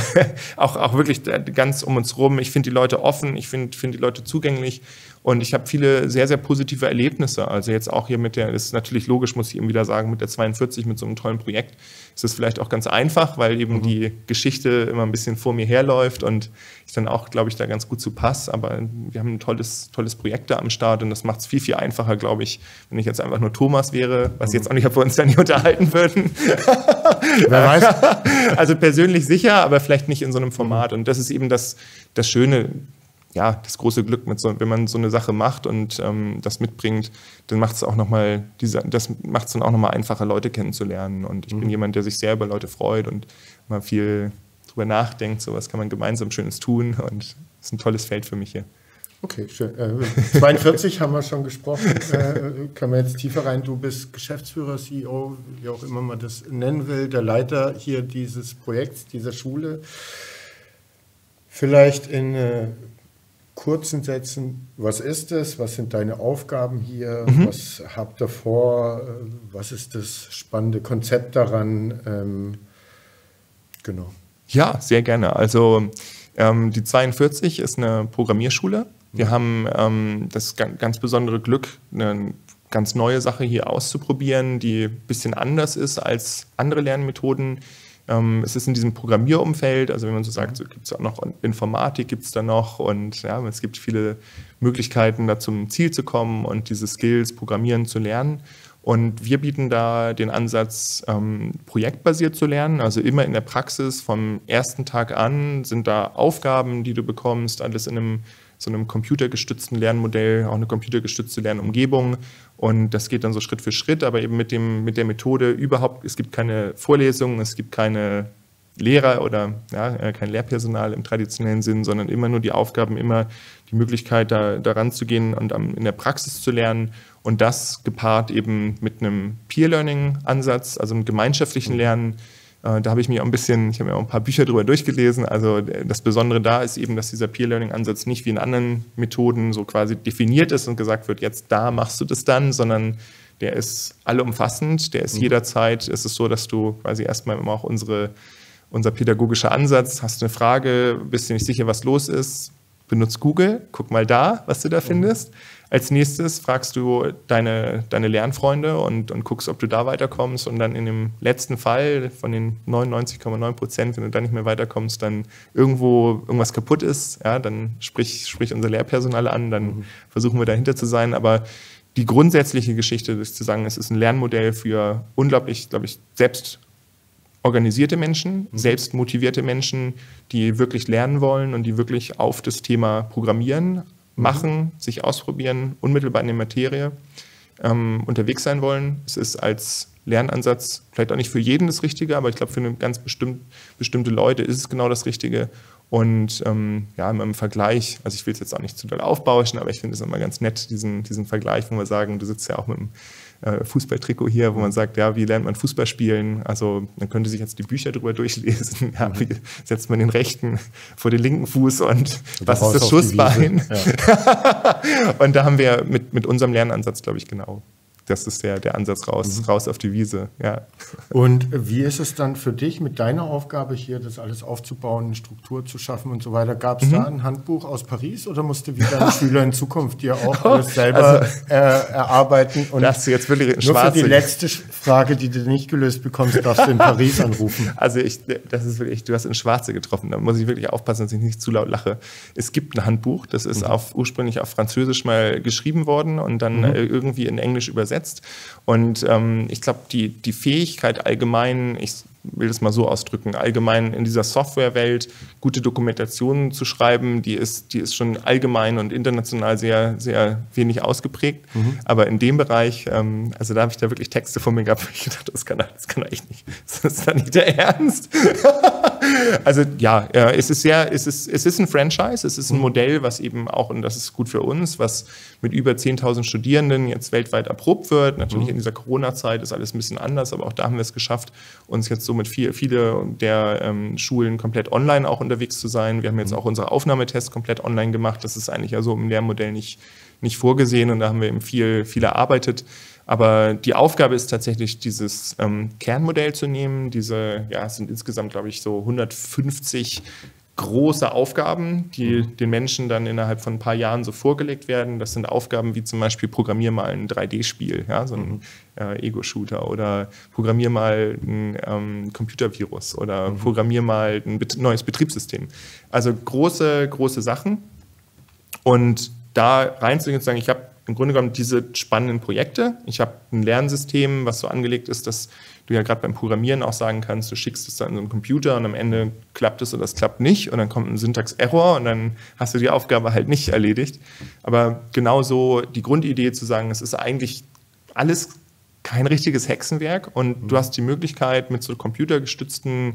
auch wirklich ganz um uns rum. Ich finde die Leute offen, ich finde die Leute zugänglich, und ich habe viele sehr, sehr positive Erlebnisse. Also jetzt auch hier das ist natürlich logisch, muss ich eben wieder sagen, mit der 42, mit so einem tollen Projekt, ist es vielleicht auch ganz einfach, weil eben die Geschichte immer ein bisschen vor mir herläuft und ich dann auch, glaube ich, da ganz gut zu passe. Aber wir haben ein tolles Projekt da am Start, und das macht es viel, viel einfacher, glaube ich, wenn ich jetzt einfach nur Thomas wäre, was jetzt auch nicht, ob wir uns da nicht unterhalten würden. Wer weiß. Also persönlich sicher, aber vielleicht nicht in so einem Format. Und das ist eben das Schöne, ja, das große Glück, wenn man so eine Sache macht und das mitbringt, dann macht es auch nochmal, das macht es dann auch nochmal einfacher, Leute kennenzulernen. Und ich bin jemand, der sich sehr über Leute freut und mal viel drüber nachdenkt, so was kann man gemeinsam Schönes tun, und das ist ein tolles Feld für mich hier. Okay, schön. 42 haben wir schon gesprochen. Können wir jetzt tiefer rein? Du bist Geschäftsführer, CEO, wie auch immer man das nennen will, der Leiter hier dieses Projekts, dieser Schule. Vielleicht in kurzen Sätzen, was ist es? Was sind deine Aufgaben hier? Was habt ihr vor? Was ist das spannende Konzept daran? Genau. Ja, sehr gerne. Also die 42 ist eine Programmierschule. Wir haben das ganz besondere Glück, eine ganz neue Sache hier auszuprobieren, die ein bisschen anders ist als andere Lernmethoden. Es ist in diesem Programmierumfeld, also wenn man so sagt, so gibt es auch noch Informatik, gibt es da noch und ja, es gibt viele Möglichkeiten, da zum Ziel zu kommen und diese Skills, Programmieren zu lernen. Und wir bieten da den Ansatz, projektbasiert zu lernen, also immer in der Praxis vom ersten Tag an sind da Aufgaben, die du bekommst, alles in so einem computergestützten Lernmodell, auch eine computergestützte Lernumgebung. Und das geht dann so Schritt für Schritt, aber eben mit der Methode überhaupt, es gibt keine Vorlesungen, es gibt keine Lehrer oder kein Lehrpersonal im traditionellen Sinn, sondern immer nur die Aufgaben, immer die Möglichkeit, da ranzugehen und in der Praxis zu lernen. Und das gepaart eben mit einem Peer-Learning-Ansatz, also einem gemeinschaftlichen Lernen. Da habe ich mir auch ich habe mir auch ein paar Bücher drüber durchgelesen. Also das Besondere da ist eben, dass dieser Peer-Learning-Ansatz nicht wie in anderen Methoden so quasi definiert ist und gesagt wird, jetzt da machst du das dann, sondern der ist allumfassend, der ist jederzeit, ist es so, dass du quasi erstmal immer auch unser pädagogischer Ansatz, hast eine Frage, bist dir nicht sicher, was los ist, benutzt Google, guck mal da, was du da findest. Als nächstes fragst du deine Lernfreunde und guckst, ob du da weiterkommst und dann in dem letzten Fall von den 99,9%, wenn du da nicht mehr weiterkommst, dann irgendwas kaputt ist, ja, dann sprich unser Lehrpersonal an, dann versuchen wir dahinter zu sein, aber die grundsätzliche Geschichte ist zu sagen, es ist ein Lernmodell für unglaublich, glaube ich, selbst organisierte Menschen, selbst motivierte Menschen, die wirklich lernen wollen und die wirklich auf das Thema Programmieren machen, sich ausprobieren, unmittelbar in der Materie unterwegs sein wollen. Es ist als Lernansatz vielleicht auch nicht für jeden das Richtige, aber ich glaube, für eine ganz bestimmte Leute ist es genau das Richtige. Und im Vergleich, also ich will es jetzt auch nicht zu doll aufbauschen, aber ich finde es immer ganz nett, diesen Vergleich, wo wir sagen, du sitzt ja auch mit dem Fußballtrikot hier, wo man sagt, ja, wie lernt man Fußball spielen? Also man könnte sich jetzt die Bücher drüber durchlesen. Ja, wie setzt man den rechten vor den linken Fuß und was ist das Schussbein? Ja. Und da haben wir mit unserem Lernansatz, glaube ich, genau. Das ist der Ansatz raus auf die Wiese. Ja. Und wie ist es dann für dich mit deiner Aufgabe hier, das alles aufzubauen, eine Struktur zu schaffen und so weiter? Gab es da ein Handbuch aus Paris oder musste wie deine Schüler in Zukunft dir auch alles selber erarbeiten? Und das ist jetzt wirklich nur für die letzte Frage, die du nicht gelöst bekommst, darfst du in Paris anrufen. Also das ist wirklich, du hast ins Schwarze getroffen. Da muss ich wirklich aufpassen, dass ich nicht zu laut lache. Es gibt ein Handbuch, das ist ursprünglich auf Französisch mal geschrieben worden und dann irgendwie in Englisch übersetzt. Und ich glaube, die Fähigkeit allgemein, ich will das mal so ausdrücken, allgemein in dieser Softwarewelt gute Dokumentationen zu schreiben, die ist schon allgemein und international sehr, sehr wenig ausgeprägt. Aber in dem Bereich, also da habe ich da wirklich Texte von mir gehabt, wo ich gedacht, das kann er echt nicht. Das ist doch nicht der Ernst. Also ja, es ist ein Franchise, es ist ein Modell, was eben auch, und das ist gut für uns, was mit über 10.000 Studierenden jetzt weltweit erprobt wird. Natürlich in dieser Corona-Zeit ist alles ein bisschen anders, aber auch da haben wir es geschafft, uns jetzt so mit viele der Schulen komplett online auch unterwegs zu sein. Wir haben jetzt auch unsere Aufnahmetests komplett online gemacht. Das ist eigentlich ja so im Lehrmodell nicht vorgesehen und da haben wir eben viel erarbeitet. Aber die Aufgabe ist tatsächlich, dieses Kernmodell zu nehmen. Es sind insgesamt, glaube ich, so 150 große Aufgaben, die den Menschen dann innerhalb von ein paar Jahren so vorgelegt werden. Das sind Aufgaben wie zum Beispiel, programmier mal ein 3D-Spiel, ja, so ein Ego-Shooter, oder programmier mal ein Computervirus oder programmier mal ein neues Betriebssystem. Also große Sachen. Und da reinzugehen und zu sagen, ich habe im Grunde genommen diese spannenden Projekte. Ich habe ein Lernsystem, was so angelegt ist, dass du ja gerade beim Programmieren auch sagen kannst, du schickst es dann in so einen Computer und am Ende klappt es oder es klappt nicht und dann kommt ein Syntax-Error und dann hast du die Aufgabe halt nicht erledigt. Aber genauso die Grundidee zu sagen, es ist eigentlich alles kein richtiges Hexenwerk und du hast die Möglichkeit mit einem computergestützten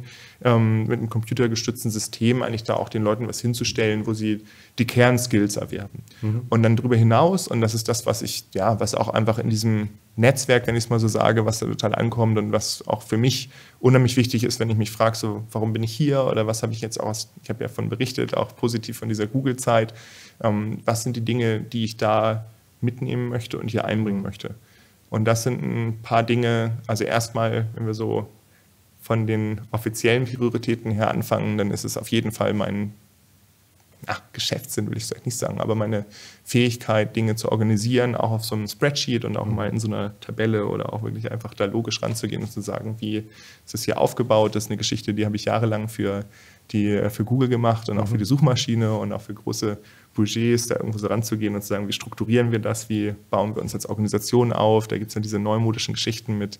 System eigentlich da auch den Leuten was hinzustellen, wo sie die Kernskills erwerben. Und dann darüber hinaus, und das ist das, was auch einfach in diesem Netzwerk, wenn ich es mal so sage, was da total ankommt und was auch für mich unheimlich wichtig ist, wenn ich mich frage, so, warum bin ich hier oder was habe ich jetzt auch, ich habe ja davon berichtet, auch positiv von dieser Google-Zeit, was sind die Dinge, die ich da mitnehmen möchte und hier einbringen möchte. Und das sind ein paar Dinge, also erstmal, wenn wir so von den offiziellen Prioritäten her anfangen, dann ist es auf jeden Fall mein Geschäftssinn, will ich vielleicht nicht sagen, aber meine Fähigkeit, Dinge zu organisieren, auch auf so einem Spreadsheet und auch mal in so einer Tabelle oder auch wirklich einfach da logisch ranzugehen und zu sagen, wie ist es hier aufgebaut. Das ist eine Geschichte, die habe ich jahrelang für Google gemacht und auch für die Suchmaschine und auch für große Budgets, da irgendwo so ranzugehen und zu sagen, wie strukturieren wir das, wie bauen wir uns als Organisation auf. Da gibt es dann diese neumodischen Geschichten mit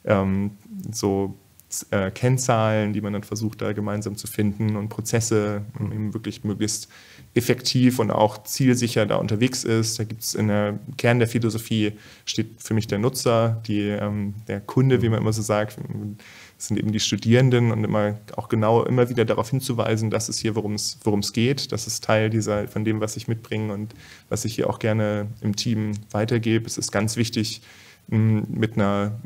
Kennzahlen, die man dann versucht, da gemeinsam zu finden und Prozesse, um eben wirklich möglichst effektiv und auch zielsicher da unterwegs ist. Da gibt es in der Kern der Philosophie steht für mich der Nutzer, der Kunde, wie man immer so sagt. Das sind eben die Studierenden und immer wieder darauf hinzuweisen, dass es hier, worum es geht. Das ist Teil von dem, was ich mitbringe und was ich hier auch gerne im Team weitergebe. Es ist ganz wichtig, mit einem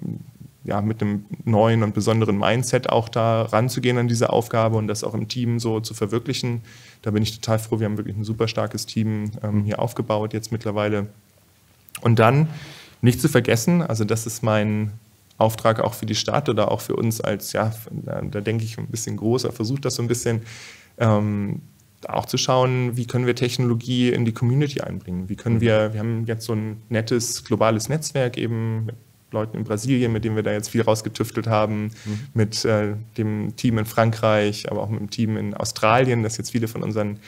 neuen und besonderen Mindset auch da ranzugehen an diese Aufgabe und das auch im Team so zu verwirklichen. Da bin ich total froh. Wir haben wirklich ein super starkes Team hier aufgebaut jetzt mittlerweile. Und dann nicht zu vergessen, also das ist mein Auftrag auch für die Stadt oder auch für uns als, da denke ich ein bisschen größer, versucht das so ein bisschen auch zu schauen, wie können wir Technologie in die Community einbringen. Wir haben jetzt so ein nettes globales Netzwerk eben mit Leuten in Brasilien, mit denen wir da jetzt viel rausgetüftelt haben, mit dem Team in Frankreich, aber auch mit dem Team in Australien, das jetzt viele von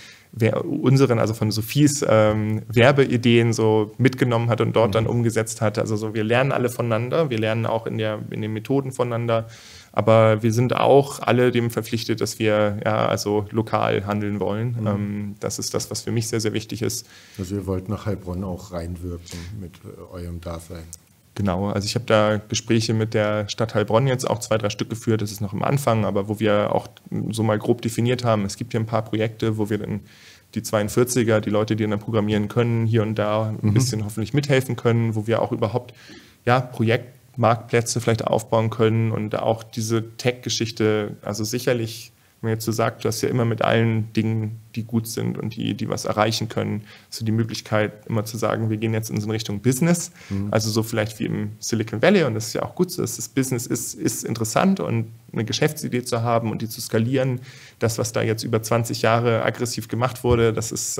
also von Sophies Werbeideen so mitgenommen hat und dort dann umgesetzt hat. Also so, wir lernen alle voneinander, wir lernen auch in den Methoden voneinander, aber wir sind auch alle dem verpflichtet, dass wir also lokal handeln wollen. Das ist das, was für mich sehr, sehr wichtig ist. Also ihr wollt nach Heilbronn auch reinwirken mit eurem Dasein. Genau, also ich habe da Gespräche mit der Stadt Heilbronn jetzt auch 2, 3 Stück geführt, das ist noch am Anfang, aber wo wir auch so mal grob definiert haben, es gibt hier ein paar Projekte, wo wir dann die 42er, die Leute, die dann programmieren können, hier und da ein bisschen hoffentlich mithelfen können, wo wir auch überhaupt Projektmarktplätze vielleicht aufbauen können und auch diese Tech-Geschichte, also sicherlich, wenn man jetzt so sagt, du hast ja immer mit allen Dingen, die gut sind und die was erreichen können, so die Möglichkeit immer zu sagen, wir gehen jetzt in so eine Richtung Business, also so vielleicht wie im Silicon Valley und das ist ja auch gut so, dass das Business ist interessant und eine Geschäftsidee zu haben und die zu skalieren, das, was da jetzt über 20 Jahre aggressiv gemacht wurde, das ist,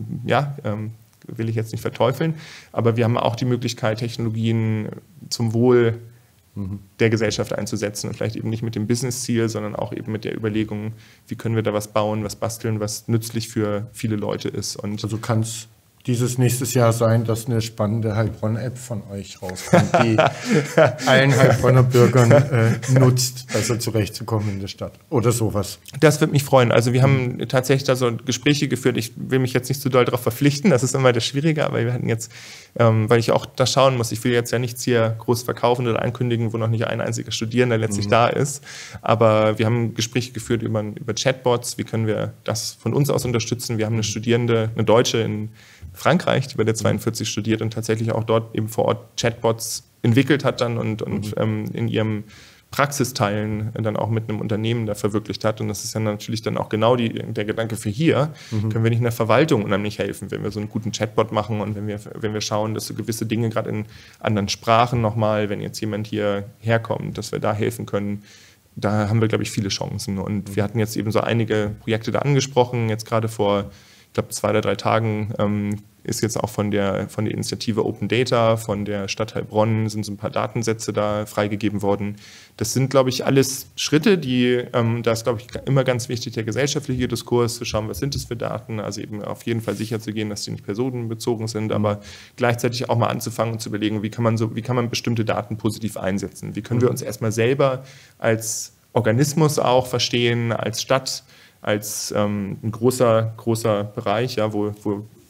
will ich jetzt nicht verteufeln, aber wir haben auch die Möglichkeit, Technologien zum Wohl der Gesellschaft einzusetzen und vielleicht eben nicht mit dem Business-Ziel, sondern auch eben mit der Überlegung, wie können wir da was bauen, was basteln, was nützlich für viele Leute ist. Und also kann es dieses nächstes Jahr sein, dass eine spannende Heilbronn-App von euch rauskommt, die allen Heilbronner Bürgern nutzt, besser zurechtzukommen in der Stadt oder sowas. Das würde mich freuen. Also wir haben tatsächlich da so Gespräche geführt. Ich will mich jetzt nicht zu doll darauf verpflichten, das ist immer das Schwierige, aber wir hatten jetzt, weil ich auch da schauen muss, ich will jetzt ja nichts hier groß verkaufen oder ankündigen, wo noch nicht ein einziger Studierender letztlich da ist, aber wir haben Gespräche geführt über Chatbots, wie können wir das von uns aus unterstützen. Wir haben eine Deutsche in Frankreich, die bei der 42 studiert und tatsächlich auch dort eben vor Ort Chatbots entwickelt hat dann und in ihrem Praxisteilen dann auch mit einem Unternehmen da verwirklicht hat. Und das ist ja natürlich dann auch genau der Gedanke für hier. Können wir nicht in der Verwaltung unheimlich helfen, wenn wir so einen guten Chatbot machen und wenn wir schauen, dass so gewisse Dinge gerade in anderen Sprachen nochmal, wenn jetzt jemand hier herkommt, dass wir da helfen können. Da haben wir, glaube ich, viele Chancen. Und wir hatten jetzt eben so einige Projekte da angesprochen, jetzt gerade vor, ich glaube, 2 oder 3 Tagen ist jetzt auch von der Initiative Open Data, von der Stadt Heilbronn sind so ein paar Datensätze da freigegeben worden. Das sind, glaube ich, alles Schritte, da ist, glaube ich, immer ganz wichtig, der gesellschaftliche Diskurs, zu schauen, was sind das für Daten, also eben auf jeden Fall sicher zu gehen, dass die nicht personenbezogen sind, aber gleichzeitig auch mal anzufangen und zu überlegen, wie kann man bestimmte Daten positiv einsetzen? Wie können wir uns erstmal selber als Organismus auch verstehen, als Stadt, als ein großer Bereich, ja, wo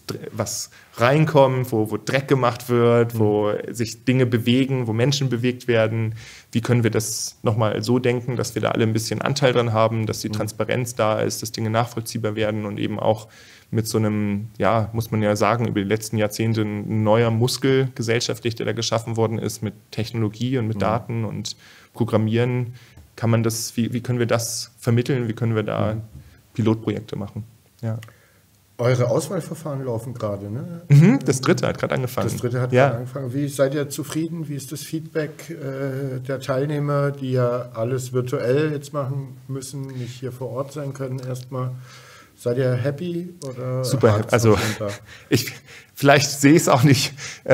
was reinkommt, wo Dreck gemacht wird, wo sich Dinge bewegen, wo Menschen bewegt werden. Wie können wir das nochmal so denken, dass wir da alle ein bisschen Anteil dran haben, dass die Transparenz da ist, dass Dinge nachvollziehbar werden und eben auch mit so einem, ja, muss man ja sagen, über die letzten Jahrzehnte ein neuer Muskel gesellschaftlich, der da geschaffen worden ist mit Technologie und mit Daten und Programmieren. Kann man das, wie können wir das vermitteln? Wie können wir da Pilotprojekte machen? Ja. Eure Auswahlverfahren laufen gerade, ne? Das dritte hat gerade angefangen. Das dritte hat gerade angefangen. Wie seid ihr zufrieden? Wie ist das Feedback der Teilnehmer, die ja alles virtuell jetzt machen müssen, nicht hier vor Ort sein können erstmal? Seid ihr happy? Oder super happy. Also vielleicht sehe ich es auch nicht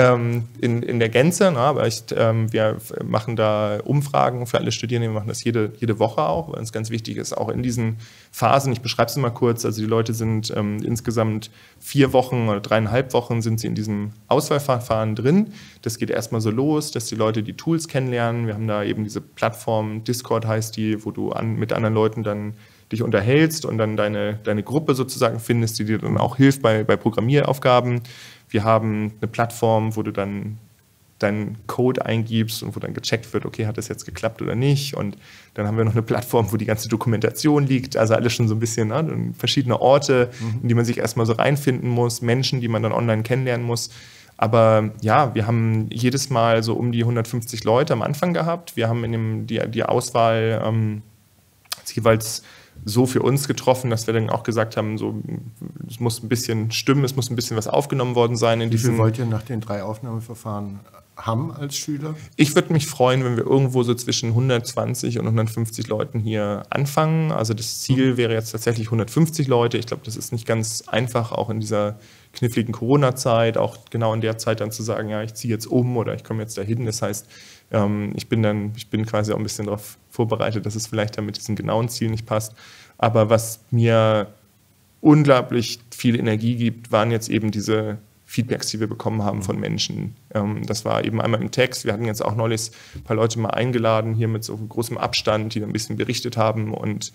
in der Gänze, ne, aber wir machen da Umfragen für alle Studierenden, wir machen das jede Woche auch, weil uns ganz wichtig ist, auch in diesen Phasen, ich beschreibe es mal kurz, also die Leute sind insgesamt 4 Wochen oder 3,5 Wochen sind sie in diesem Auswahlverfahren drin. Das geht erstmal so los, dass die Leute die Tools kennenlernen. Wir haben da eben diese Plattform, Discord heißt die, wo du mit anderen Leuten dann dich unterhältst und dann deine Gruppe sozusagen findest, die dir dann auch hilft bei Programmieraufgaben. Wir haben eine Plattform, wo du dann deinen Code eingibst und wo dann gecheckt wird, okay, hat das jetzt geklappt oder nicht? Und dann haben wir noch eine Plattform, wo die ganze Dokumentation liegt, also alles schon so ein bisschen, ne, verschiedene Orte, in die man sich erstmal so reinfinden muss, Menschen, die man dann online kennenlernen muss. Aber ja, wir haben jedes Mal so um die 150 Leute am Anfang gehabt. Wir haben die Auswahl jeweils so für uns getroffen, dass wir dann auch gesagt haben, so, es muss ein bisschen stimmen, es muss ein bisschen was aufgenommen worden sein. Wie viel wollt ihr nach den 3 Aufnahmeverfahren haben als Schüler? Ich würde mich freuen, wenn wir irgendwo so zwischen 120 und 150 Leuten hier anfangen. Also das Ziel wäre jetzt tatsächlich 150 Leute. Ich glaube, das ist nicht ganz einfach, auch in dieser kniffligen Corona-Zeit, auch genau in der Zeit dann zu sagen, ja, ich ziehe jetzt um oder ich komme jetzt dahin. Das heißt, ich bin quasi auch ein bisschen darauf vorbereitet, dass es vielleicht dann mit diesem genauen Ziel nicht passt. Aber was mir unglaublich viel Energie gibt, waren jetzt eben diese Feedbacks, die wir bekommen haben von Menschen. Das war eben einmal im Text. Wir hatten jetzt auch neulich ein paar Leute mal eingeladen, hier mit so großem Abstand, die dann ein bisschen berichtet haben. Und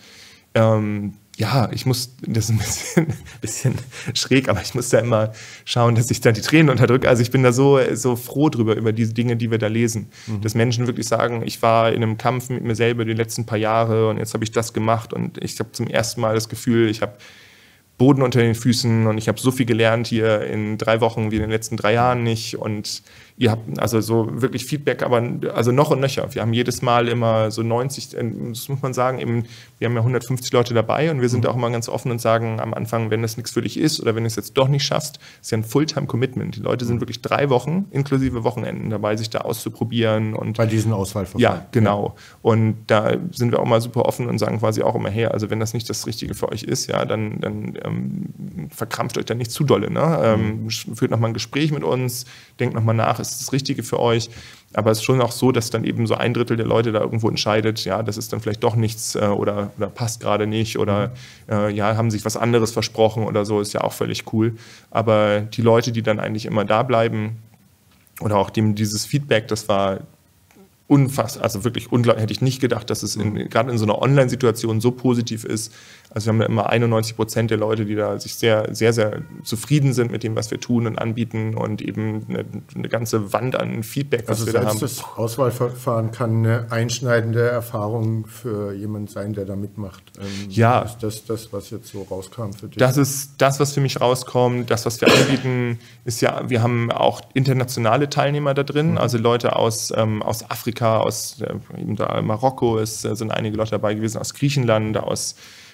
ja, ich muss, das ist ein bisschen schräg, aber ich muss da immer schauen, dass ich da die Tränen unterdrücke. Also ich bin da so froh drüber, über diese Dinge, die wir da lesen. Dass Menschen wirklich sagen, ich war in einem Kampf mit mir selber die letzten paar Jahre und jetzt habe ich das gemacht und ich habe zum ersten Mal das Gefühl, ich habe Boden unter den Füßen und ich habe so viel gelernt hier in 3 Wochen wie in den letzten 3 Jahren nicht und ihr habt also so wirklich Feedback, aber also noch und nöcher. Wir haben jedes Mal immer so 90, das muss man sagen, eben, wir haben ja 150 Leute dabei und wir sind auch immer ganz offen und sagen am Anfang, wenn das nichts für dich ist oder wenn du es jetzt doch nicht schaffst, ist ja ein Fulltime-Commitment. Die Leute sind wirklich 3 Wochen inklusive Wochenenden dabei, sich da auszuprobieren. Und bei diesen Auswahlverfahren. Ja, genau. Und da sind wir auch mal super offen und sagen quasi auch immer, hey, also wenn das nicht das Richtige für euch ist, ja, dann verkrampft euch da nicht zu dolle. Ne? Führt nochmal ein Gespräch mit uns, denkt nochmal nach, ist das Richtige für euch? Aber es ist schon auch so, dass dann eben so 1/3 der Leute da irgendwo entscheidet, ja, das ist dann vielleicht doch nichts oder passt gerade nicht oder ja, haben sich was anderes versprochen oder so, ist ja auch völlig cool. Aber die Leute, die dann eigentlich immer da bleiben oder auch dieses Feedback, das war unfassbar, also wirklich unglaublich, hätte ich nicht gedacht, dass es gerade in so einer Online-Situation so positiv ist. Also wir haben ja immer 91% der Leute, die da sich sehr, sehr, sehr zufrieden sind mit dem, was wir tun und anbieten und eben eine ganze Wand an Feedback, was wir da haben. Also das Auswahlverfahren kann eine einschneidende Erfahrung für jemanden sein, der da mitmacht. Ja. Ist das, was jetzt so rauskam für dich? Das ist das, was für mich rauskommt. Das, was wir anbieten, ist ja, wir haben auch internationale Teilnehmer da drin, also Leute aus Afrika, aus eben da Marokko, sind einige Leute dabei gewesen, aus Griechenland, aus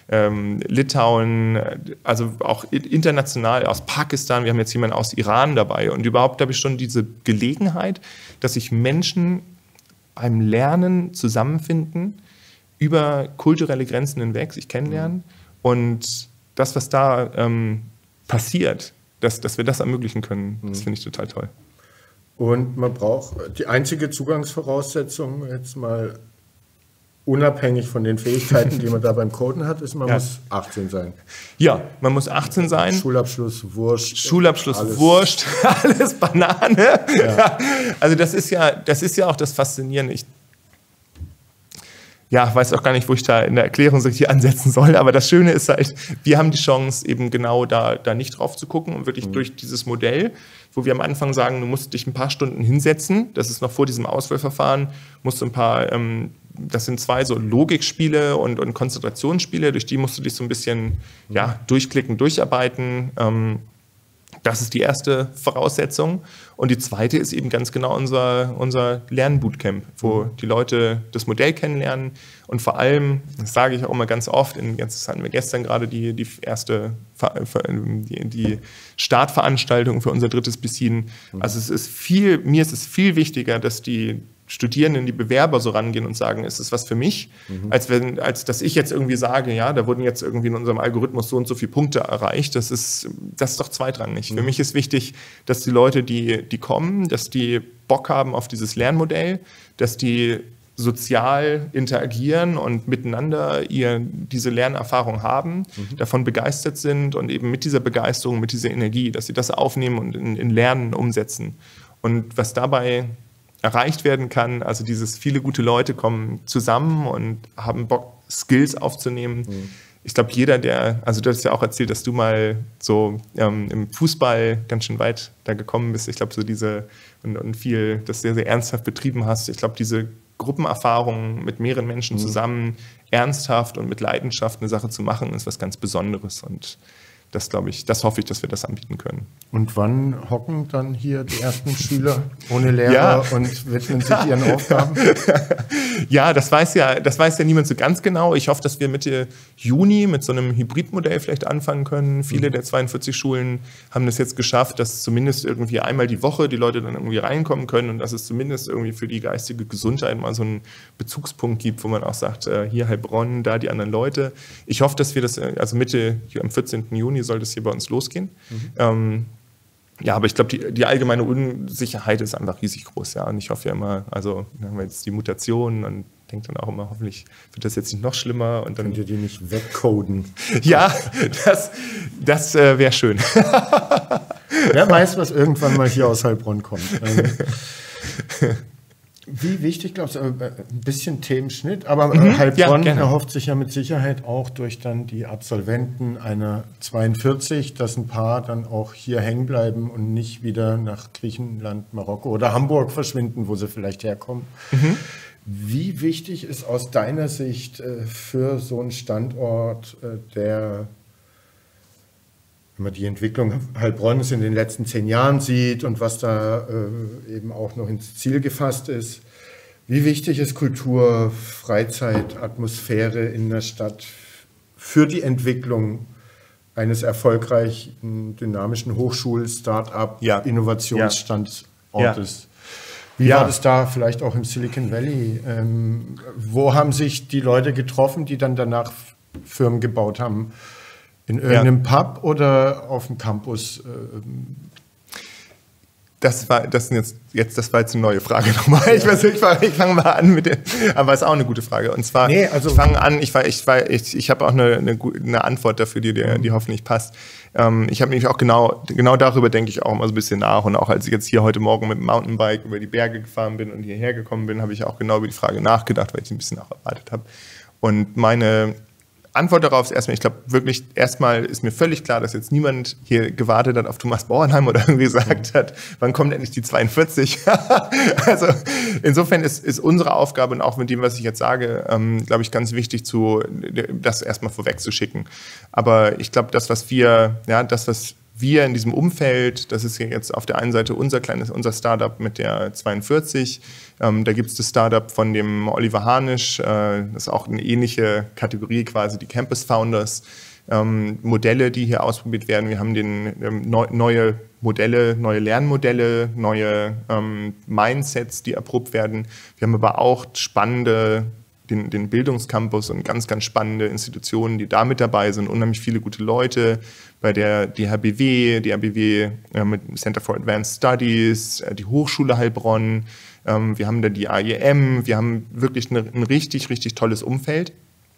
Litauen, also auch international, aus Pakistan, wir haben jetzt jemanden aus Iran dabei und überhaupt habe ich schon diese Gelegenheit, dass sich Menschen beim Lernen zusammenfinden, über kulturelle Grenzen hinweg sich kennenlernen und das, was da passiert, dass wir das ermöglichen können, das finde ich total toll. Und man braucht die einzige Zugangsvoraussetzung, jetzt mal unabhängig von den Fähigkeiten, die man da beim Coden hat, ist, man muss 18 sein. Ja, man muss 18 sein. Schulabschluss, wurscht. Schulabschluss, alles. Wurscht, alles Banane. Ja. Also das ist ja auch das Faszinierende. weiß auch gar nicht, wo ich da in der Erklärung so richtig ansetzen soll, aber das Schöne ist halt, wir haben die Chance, eben genau da nicht drauf zu gucken und wirklich durch dieses Modell, wo wir am Anfang sagen, du musst dich ein paar Stunden hinsetzen, das ist noch vor diesem Auswahlverfahren, musst du ein paar, das sind 2 so Logikspiele und Konzentrationsspiele, durch die musst du dich so ein bisschen durchklicken, durcharbeiten. Das ist die erste Voraussetzung. Und die zweite ist eben ganz genau unser Lernbootcamp, wo die Leute das Modell kennenlernen. Und vor allem, das sage ich auch immer ganz oft, das hatten wir gestern gerade die erste die Startveranstaltung für unser 3. Piscine. Also mir ist es viel wichtiger, dass die Studierenden, die Bewerber so rangehen und sagen, ist es was für mich, als dass ich jetzt irgendwie sage, da wurden jetzt irgendwie in unserem Algorithmus so und so viele Punkte erreicht. Das ist doch zweitrangig. Für mich ist wichtig, dass die Leute, die kommen, dass die Bock haben auf dieses Lernmodell, dass die sozial interagieren und miteinander diese Lernerfahrung haben, davon begeistert sind und eben mit dieser Begeisterung, mit dieser Energie, dass sie das aufnehmen und in Lernen umsetzen. Und was dabei erreicht werden kann, also viele gute Leute kommen zusammen und haben Bock, Skills aufzunehmen. Ich glaube, jeder, du hast ja auch erzählt, dass du mal so im Fußball ganz schön weit da gekommen bist. Ich glaube, und viel das sehr, sehr ernsthaft betrieben hast. Ich glaube, diese Gruppenerfahrung mit mehreren Menschen zusammen ernsthaft und mit Leidenschaft eine Sache zu machen, ist was ganz Besonderes. Und das hoffe ich, dass wir das anbieten können. Und wann hocken dann hier die ersten Schüler ohne Lehrer und widmen sich ihren Aufgaben? Das weiß ja niemand so ganz genau. Ich hoffe, dass wir Mitte Juni mit so einem Hybridmodell vielleicht anfangen können. Viele der 42 Schulen haben das jetzt geschafft, dass zumindest irgendwie einmal die Woche die Leute dann irgendwie reinkommen können und dass es zumindest irgendwie für die geistige Gesundheit mal so einen Bezugspunkt gibt, wo man auch sagt, hier Heilbronn, da die anderen Leute. Ich hoffe, dass wir das, also am 14. Juni soll das hier bei uns losgehen. Aber ich glaube, die allgemeine Unsicherheit ist einfach riesig groß. Und ich hoffe ja immer, also haben wir jetzt die Mutationen und denke dann auch immer, hoffentlich wird das jetzt nicht noch schlimmer. Und dann könnt ihr die nicht wegcoden? Ja, das wäre schön. Wer weiß, was irgendwann mal hier aus Heilbronn kommt. Wie wichtig, glaubst du, ein bisschen Themenschnitt, aber Heilbronn erhofft sich ja mit Sicherheit auch durch dann die Absolventen einer 42, dass ein paar dann auch hier hängen bleiben und nicht wieder nach Griechenland, Marokko oder Hamburg verschwinden, wo sie vielleicht herkommen. Wie wichtig ist aus deiner Sicht für so einen Standort, wenn man die Entwicklung Heilbronns in den letzten 10 Jahren sieht und was da eben auch noch ins Ziel gefasst ist, wie wichtig ist Kultur, Freizeit, Atmosphäre in der Stadt für die Entwicklung eines erfolgreichen, dynamischen Hochschul-, Start-up-, Innovationsstandortes? Wie war das da vielleicht auch im Silicon Valley? Wo haben sich die Leute getroffen, die dann danach Firmen gebaut haben? In irgendeinem Pub oder auf dem Campus? Das war jetzt eine neue Frage nochmal. Ich fange mal an mit der, aber es ist auch eine gute Frage. Und zwar, ich fange an, ich habe auch eine Antwort dafür, die hoffentlich passt. Ich habe nämlich auch genau darüber denke ich auch immer so ein bisschen nach. Und auch als ich jetzt hier heute Morgen mit dem Mountainbike über die Berge gefahren bin und hierher gekommen bin, habe ich auch genau über die Frage nachgedacht, weil ich ein bisschen erwartet habe. Und meine Antwort darauf ist erstmal, ich glaube wirklich, erstmal ist mir völlig klar, dass jetzt niemand hier gewartet hat auf Thomas Bauernheim oder irgendwie gesagt hat, wann kommt endlich die 42? Also insofern ist unsere Aufgabe und auch mit dem, was ich jetzt sage, glaube ich, ganz wichtig, das erstmal vorwegzuschicken. Aber ich glaube, das, was wir in diesem Umfeld, das ist jetzt auf der einen Seite unser Startup mit der 42. Da gibt es das Startup von dem Oliver Harnisch, das ist auch eine ähnliche Kategorie quasi, die Campus Founders. Modelle, die hier ausprobiert werden. Wir haben neue Modelle, neue Lernmodelle, neue Mindsets, die erprobt werden. Wir haben aber auch den Bildungscampus und ganz, ganz spannende Institutionen, die da mit dabei sind, unheimlich viele gute Leute, bei der DHBW mit Center for Advanced Studies, die Hochschule Heilbronn, wir haben da die AIM, wir haben wirklich ein richtig, richtig tolles Umfeld.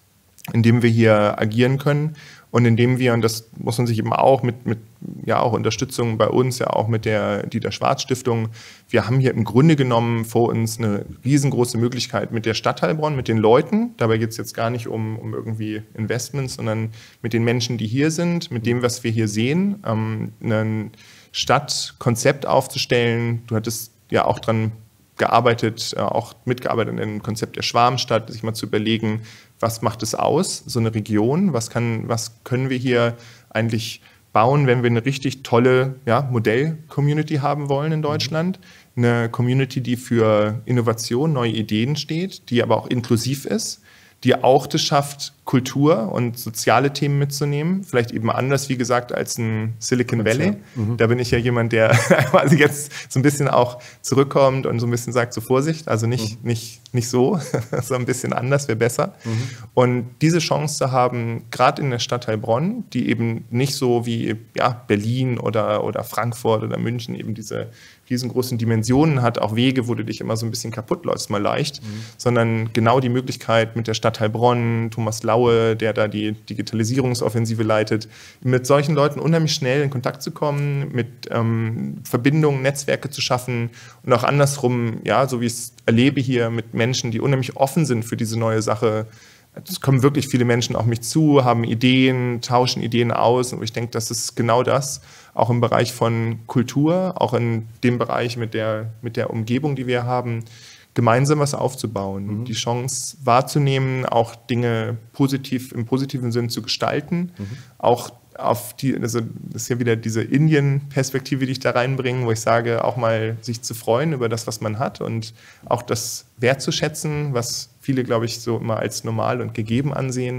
in dem wir hier agieren können und in dem wir, und das muss man sich eben auch mit ja auch Unterstützung bei uns, ja auch mit der Dieter-Schwarz-Stiftung, wir haben hier im Grunde genommen vor uns eine riesengroße Möglichkeit mit der Stadt Heilbronn, mit den Leuten, dabei geht es jetzt gar nicht um irgendwie Investments, sondern mit den Menschen, die hier sind, mit dem, was wir hier sehen, ein Stadtkonzept aufzustellen. Du hattest ja auch dran gearbeitet, auch mitgearbeitet an dem Konzept der Schwarmstadt, sich mal zu überlegen, was macht es aus, so eine Region, was können wir hier eigentlich bauen, wenn wir eine richtig tolle Modell-Community haben wollen in Deutschland. Eine Community, die für Innovation, neue Ideen steht, die aber auch inklusiv ist, die auch das schafft, Kultur und soziale Themen mitzunehmen. Vielleicht eben anders, wie gesagt, als ein Silicon Valley. Da bin ich ja jemand, der quasi jetzt so ein bisschen auch zurückkommt und so ein bisschen sagt, so Vorsicht, also nicht so, so ein bisschen anders, wäre besser. Und diese Chance zu haben, gerade in der Stadt Heilbronn, die eben nicht so wie Berlin oder Frankfurt oder München eben diese riesengroßen Dimensionen hat, auch Wege, wo du dich immer so ein bisschen kaputt läufst, mal leicht, sondern genau die Möglichkeit mit der Stadt Heilbronn, Thomas Laue, der da die Digitalisierungsoffensive leitet, mit solchen Leuten unheimlich schnell in Kontakt zu kommen, mit Verbindungen, Netzwerke zu schaffen und auch andersrum, so wie ich es erlebe hier, mit Menschen, die unheimlich offen sind für diese neue Sache. Es kommen wirklich viele Menschen auf mich zu, haben Ideen, tauschen Ideen aus. Und ich denke, das ist genau das, auch im Bereich von Kultur, auch in dem Bereich mit der Umgebung, die wir haben, gemeinsam was aufzubauen, die Chance wahrzunehmen, auch Dinge im positiven Sinn zu gestalten, auch auf das ist ja wieder diese Indien-Perspektive, die ich da reinbringe, wo ich sage, auch mal sich zu freuen über das, was man hat und auch das wertzuschätzen, was viele, glaube ich, so immer als normal und gegeben ansehen.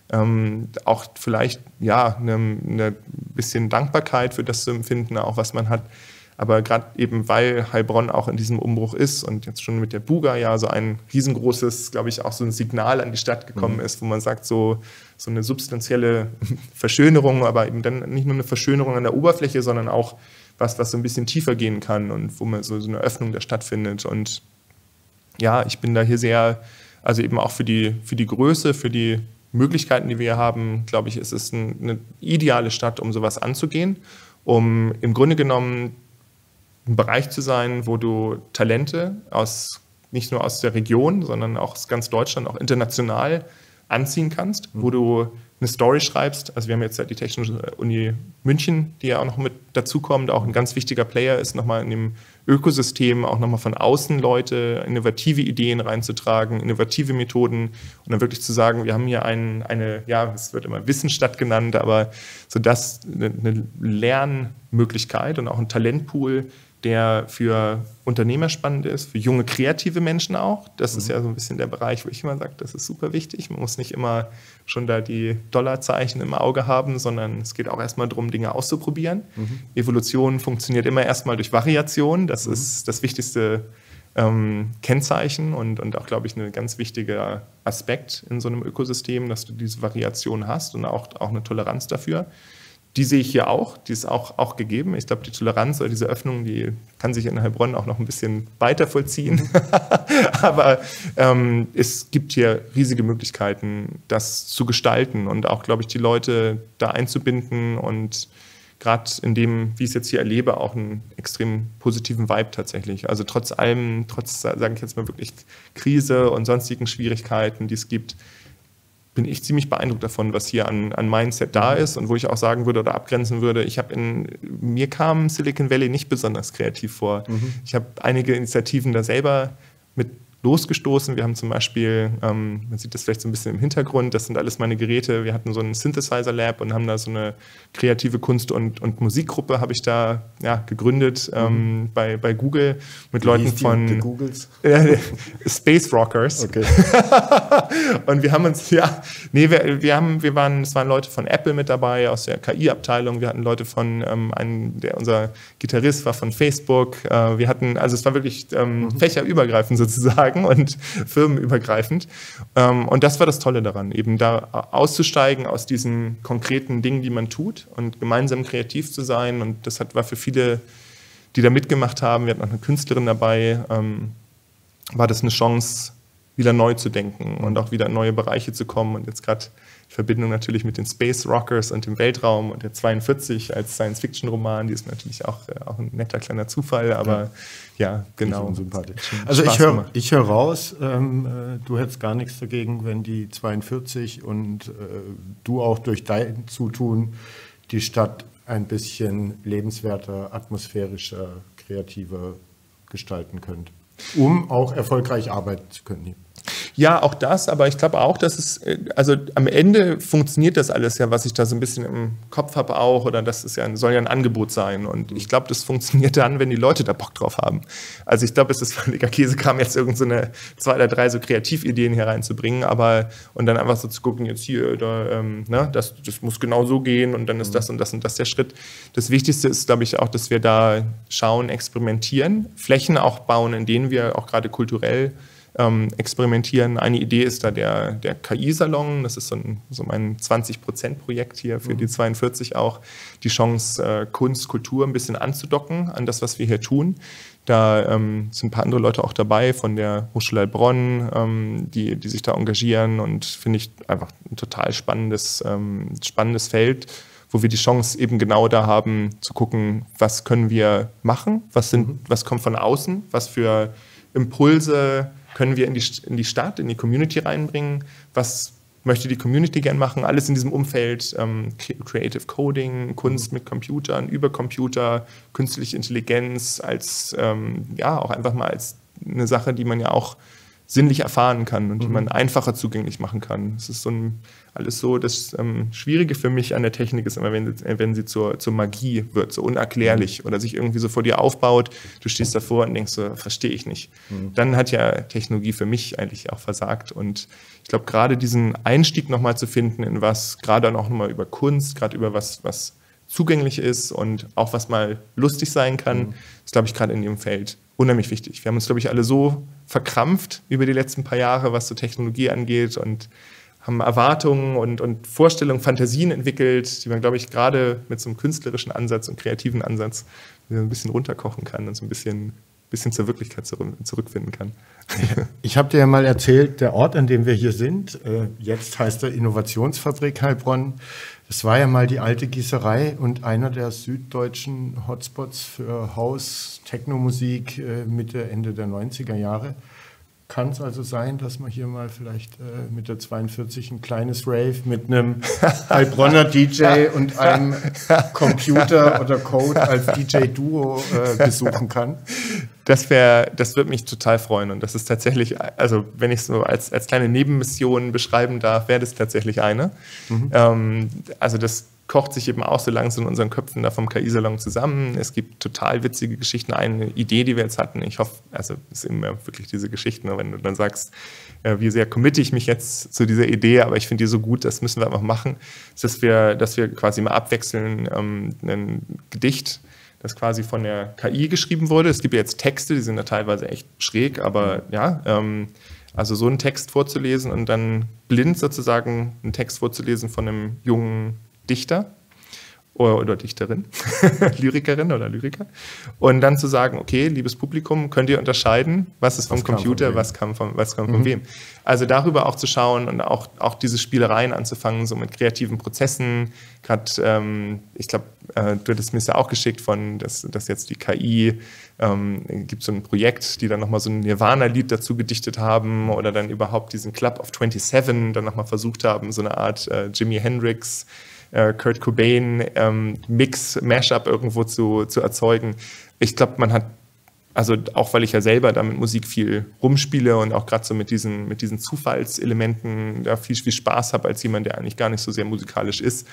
Auch vielleicht eine bisschen Dankbarkeit für das zu empfinden, auch was man hat. Aber gerade eben, weil Heilbronn auch in diesem Umbruch ist und jetzt schon mit der Buga so ein riesengroßes, glaube ich, auch so ein Signal an die Stadt gekommen ist, wo man sagt, so eine substanzielle Verschönerung, aber eben dann nicht nur eine Verschönerung an der Oberfläche, sondern auch was so ein bisschen tiefer gehen kann und wo man so eine Öffnung der Stadt findet. Und ich bin da hier sehr, also eben auch für die Größe, für die Möglichkeiten, die wir hier haben, glaube ich, ist es eine ideale Stadt, um sowas anzugehen, um im Grunde genommen ein Bereich zu sein, wo du Talente nicht nur aus der Region, sondern auch aus ganz Deutschland, auch international anziehen kannst, wo du eine Story schreibst. Also wir haben jetzt die Technische Uni München, die ja auch noch mit dazukommt, auch ein ganz wichtiger Player ist, nochmal in dem Ökosystem auch nochmal von außen Leute, innovative Ideen reinzutragen, innovative Methoden und dann wirklich zu sagen, wir haben hier es wird immer Wissensstadt genannt, aber so das eine Lernmöglichkeit und auch ein Talentpool, der für Unternehmer spannend ist, für junge, kreative Menschen auch. Das ist ja so ein bisschen der Bereich, wo ich immer sage, das ist super wichtig. Man muss nicht immer schon da die Dollarzeichen im Auge haben, sondern es geht auch erstmal darum, Dinge auszuprobieren. Evolution funktioniert immer erstmal durch Variation. Das ist das wichtigste Kennzeichen und auch, glaube ich, ein ganz wichtiger Aspekt in so einem Ökosystem, dass du diese Variation hast und auch eine Toleranz dafür. Die sehe ich hier auch, die ist auch gegeben. Ich glaube, die Toleranz oder diese Öffnung, die kann sich in Heilbronn auch noch ein bisschen weiter vollziehen. Aber es gibt hier riesige Möglichkeiten, das zu gestalten und auch, glaube ich, die Leute da einzubinden und gerade in dem, wie ich es jetzt hier erlebe, auch einen extrem positiven Vibe tatsächlich. Also trotz allem, sage ich jetzt mal wirklich, Krise und sonstigen Schwierigkeiten, die es gibt, bin ich ziemlich beeindruckt davon, was hier an Mindset da ist und wo ich auch sagen würde oder abgrenzen würde, mir kam Silicon Valley nicht besonders kreativ vor. Ich habe einige Initiativen da selber mit losgestoßen. Wir haben zum Beispiel, man sieht das vielleicht so ein bisschen im Hintergrund, das sind alles meine Geräte. Wir hatten so ein Synthesizer-Lab und haben da so eine kreative Kunst- und Musikgruppe habe ich da gegründet bei Google mit Leuten von Googles? Space Rockers. Okay. Und wir haben uns, es waren Leute von Apple mit dabei, aus der KI-Abteilung. Wir hatten Leute von unser Gitarrist war von Facebook. Es war wirklich fächerübergreifend sozusagen und firmenübergreifend. Und das war das Tolle daran, eben da auszusteigen aus diesen konkreten Dingen, die man tut und gemeinsam kreativ zu sein. Und das war für viele, die da mitgemacht haben, wir hatten noch eine Künstlerin dabei, war das eine Chance, wieder neu zu denken und auch wieder in neue Bereiche zu kommen. Und jetzt gerade in Verbindung natürlich mit den Space Rockers und dem Weltraum und der 42 als Science-Fiction-Roman, die ist natürlich auch ein netter kleiner Zufall, aber ja genau. Also ich höre raus, du hättest gar nichts dagegen, wenn die 42 und du auch durch dein Zutun die Stadt ein bisschen lebenswerter, atmosphärischer, kreativer gestalten könnt, um auch erfolgreich arbeiten zu können. Ja, auch das, aber ich glaube auch, dass es, also am Ende funktioniert das alles ja, was ich da so ein bisschen im Kopf habe auch, oder das ist ja, soll ja ein Angebot sein und ich glaube, das funktioniert dann, wenn die Leute da Bock drauf haben. Also ich glaube, es ist völliger Käsekram, jetzt irgend so eine 2 oder 3 so Kreativideen hier reinzubringen, aber und dann einfach so zu gucken, jetzt hier, da, das muss genau so gehen und dann ist das und das und das der Schritt. Das Wichtigste ist, glaube ich, auch, dass wir da schauen, experimentieren, Flächen auch bauen, in denen wir auch gerade kulturell experimentieren. Eine Idee ist da der KI-Salon, das ist so mein 20%-Projekt hier für die 42 auch, die Chance, Kunst, Kultur ein bisschen anzudocken an das, was wir hier tun. Da sind ein paar andere Leute auch dabei von der Hochschule Heilbronn, die sich da engagieren und finde ich einfach ein total spannendes Feld, wo wir die Chance eben genau da haben, zu gucken, was können wir machen, was kommt von außen, was für Impulse können wir in die Stadt, in die Community reinbringen? Was möchte die Community gern machen? Alles in diesem Umfeld, Creative Coding, Kunst mit Computern, über Computer, künstliche Intelligenz als, auch einfach mal als eine Sache, die man ja auch sinnlich erfahren kann und die man einfacher zugänglich machen kann. Das ist alles so, das Schwierige für mich an der Technik ist immer, wenn sie zur Magie wird, so unerklärlich oder sich irgendwie so vor dir aufbaut, du stehst davor und denkst so, verstehe ich nicht. Dann hat ja Technologie für mich eigentlich auch versagt und ich glaube, gerade diesen Einstieg nochmal zu finden in was, gerade auch nochmal über Kunst, gerade über was zugänglich ist und auch was mal lustig sein kann, ist, glaube ich, gerade in dem Feld unheimlich wichtig. Wir haben uns, glaube ich, alle so verkrampft über die letzten paar Jahre, was so Technologie angeht und haben Erwartungen und Vorstellungen, Fantasien entwickelt, die man, glaube ich, gerade mit so einem künstlerischen Ansatz und kreativen Ansatz ein bisschen runterkochen kann und so ein bisschen zur Wirklichkeit zurückfinden kann. Ich habe dir ja mal erzählt, der Ort, an dem wir hier sind, jetzt heißt er Innovationsfabrik Heilbronn. Das war ja mal die alte Gießerei und einer der süddeutschen Hotspots für Haus, Technomusik Mitte, Ende der 90er Jahre. Kann es also sein, dass man hier mal vielleicht mit der 42 ein kleines Rave mit einem Heilbronner DJ und einem Computer oder Code als DJ-Duo besuchen kann? Das würde mich total freuen und das ist tatsächlich, also wenn ich es so als kleine Nebenmission beschreiben darf, wäre das tatsächlich eine. Also das kocht sich eben auch so langsam in unseren Köpfen da vom KI-Salon zusammen. Es gibt total witzige Geschichten. Eine Idee, die wir jetzt hatten, ich hoffe, also es ist immer wirklich diese Geschichten, wenn du dann sagst, wie sehr committe ich mich jetzt zu dieser Idee, aber ich finde die so gut, das müssen wir einfach machen, dass wir quasi mal abwechseln, ein Gedicht, das quasi von der KI geschrieben wurde. Es gibt ja jetzt Texte, die sind da teilweise echt schräg, aber also so einen Text vorzulesen und dann blind sozusagen einen Text vorzulesen von einem jungen Dichter oder Dichterin, Lyrikerin oder Lyriker und dann zu sagen, okay, liebes Publikum, könnt ihr unterscheiden, was ist vom Computer, was kam von wem. Also darüber auch zu schauen und auch diese Spielereien anzufangen, so mit kreativen Prozessen. Gerade, ich glaube, du hattest mir ja auch geschickt dass jetzt die KI, gibt so ein Projekt, die dann nochmal so ein Nirvana-Lied dazu gedichtet haben oder dann überhaupt diesen Club of 27 dann nochmal versucht haben, so eine Art Jimi Hendrix, Kurt Cobain Mashup irgendwo zu erzeugen. Ich glaube, man hat, also auch weil ich ja selber da mit Musik viel rumspiele und auch gerade so mit diesen Zufallselementen da viel Spaß habe als jemand, der eigentlich gar nicht so sehr musikalisch ist.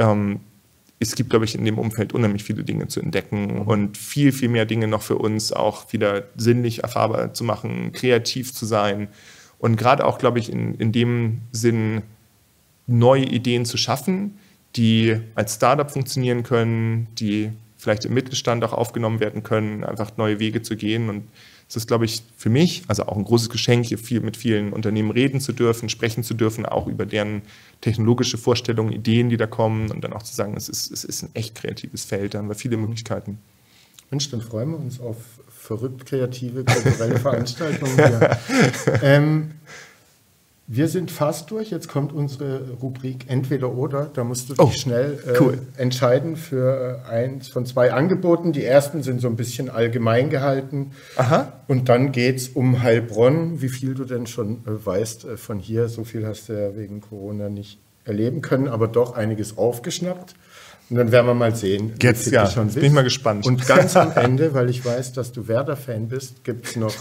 Es gibt, glaube ich, in dem Umfeld unheimlich viele Dinge zu entdecken und viel, viel mehr Dinge noch für uns auch wieder sinnlich erfahrbar zu machen, kreativ zu sein und gerade auch, glaube ich, in dem Sinn neue Ideen zu schaffen, die als Startup funktionieren können, die vielleicht im Mittelstand auch aufgenommen werden können, einfach neue Wege zu gehen. Und es ist, glaube ich, für mich, also auch ein großes Geschenk, hier mit vielen Unternehmen reden zu dürfen, sprechen zu dürfen, auch über deren technologische Vorstellungen, Ideen, die da kommen und dann auch zu sagen, es ist ein echt kreatives Feld, da haben wir viele Möglichkeiten. Mensch, dann freuen wir uns auf verrückt kreative, kulturelle Veranstaltungen hier. Wir sind fast durch. Jetzt kommt unsere Rubrik Entweder oder. Da musst du dich schnell entscheiden für eins von 2 Angeboten. Die ersten sind so ein bisschen allgemein gehalten. Aha. Und dann geht es um Heilbronn. Wie viel du denn schon weißt von hier. So viel hast du ja wegen Corona nicht erleben können, aber doch einiges aufgeschnappt. Und dann werden wir mal sehen. Jetzt bin ich mal gespannt. Und ganz am Ende, weil ich weiß, dass du Werder-Fan bist, gibt es noch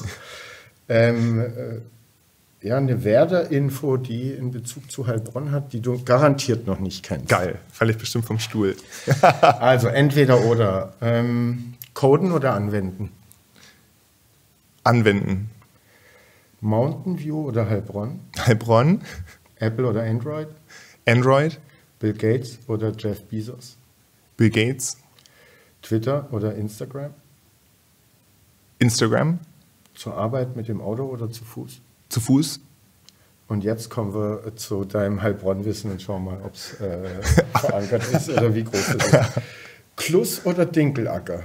eine Werder-Info, die in Bezug zu Heilbronn hat, die du garantiert noch nicht kennst. Geil, falle ich bestimmt vom Stuhl. Also entweder oder. Coden oder anwenden? Anwenden. Mountain View oder Heilbronn? Heilbronn. Apple oder Android? Android. Bill Gates oder Jeff Bezos? Bill Gates. Twitter oder Instagram? Instagram. Zur Arbeit mit dem Auto oder zu Fuß? Zu Fuß. Und jetzt kommen wir zu deinem Heilbronn-Wissen und schauen mal, ob es verankert ist oder wie groß es ist. Kluss oder Dinkelacker?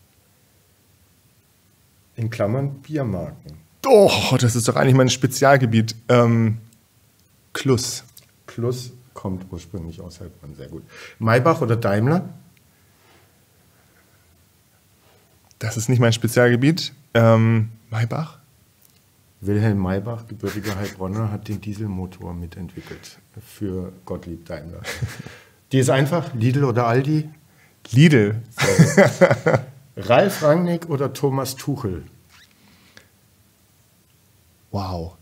In Klammern Biermarken. Oh, das ist doch eigentlich mein Spezialgebiet. Kluss. Kluss kommt ursprünglich aus Heilbronn, sehr gut. Maybach oder Daimler? Das ist nicht mein Spezialgebiet. Maybach? Wilhelm Maybach, gebürtiger Heilbronner, hat den Dieselmotor mitentwickelt für Gottlieb Daimler. Die ist einfach, Lidl oder Aldi? Lidl. Ralf Rangnick oder Thomas Tuchel? Wow.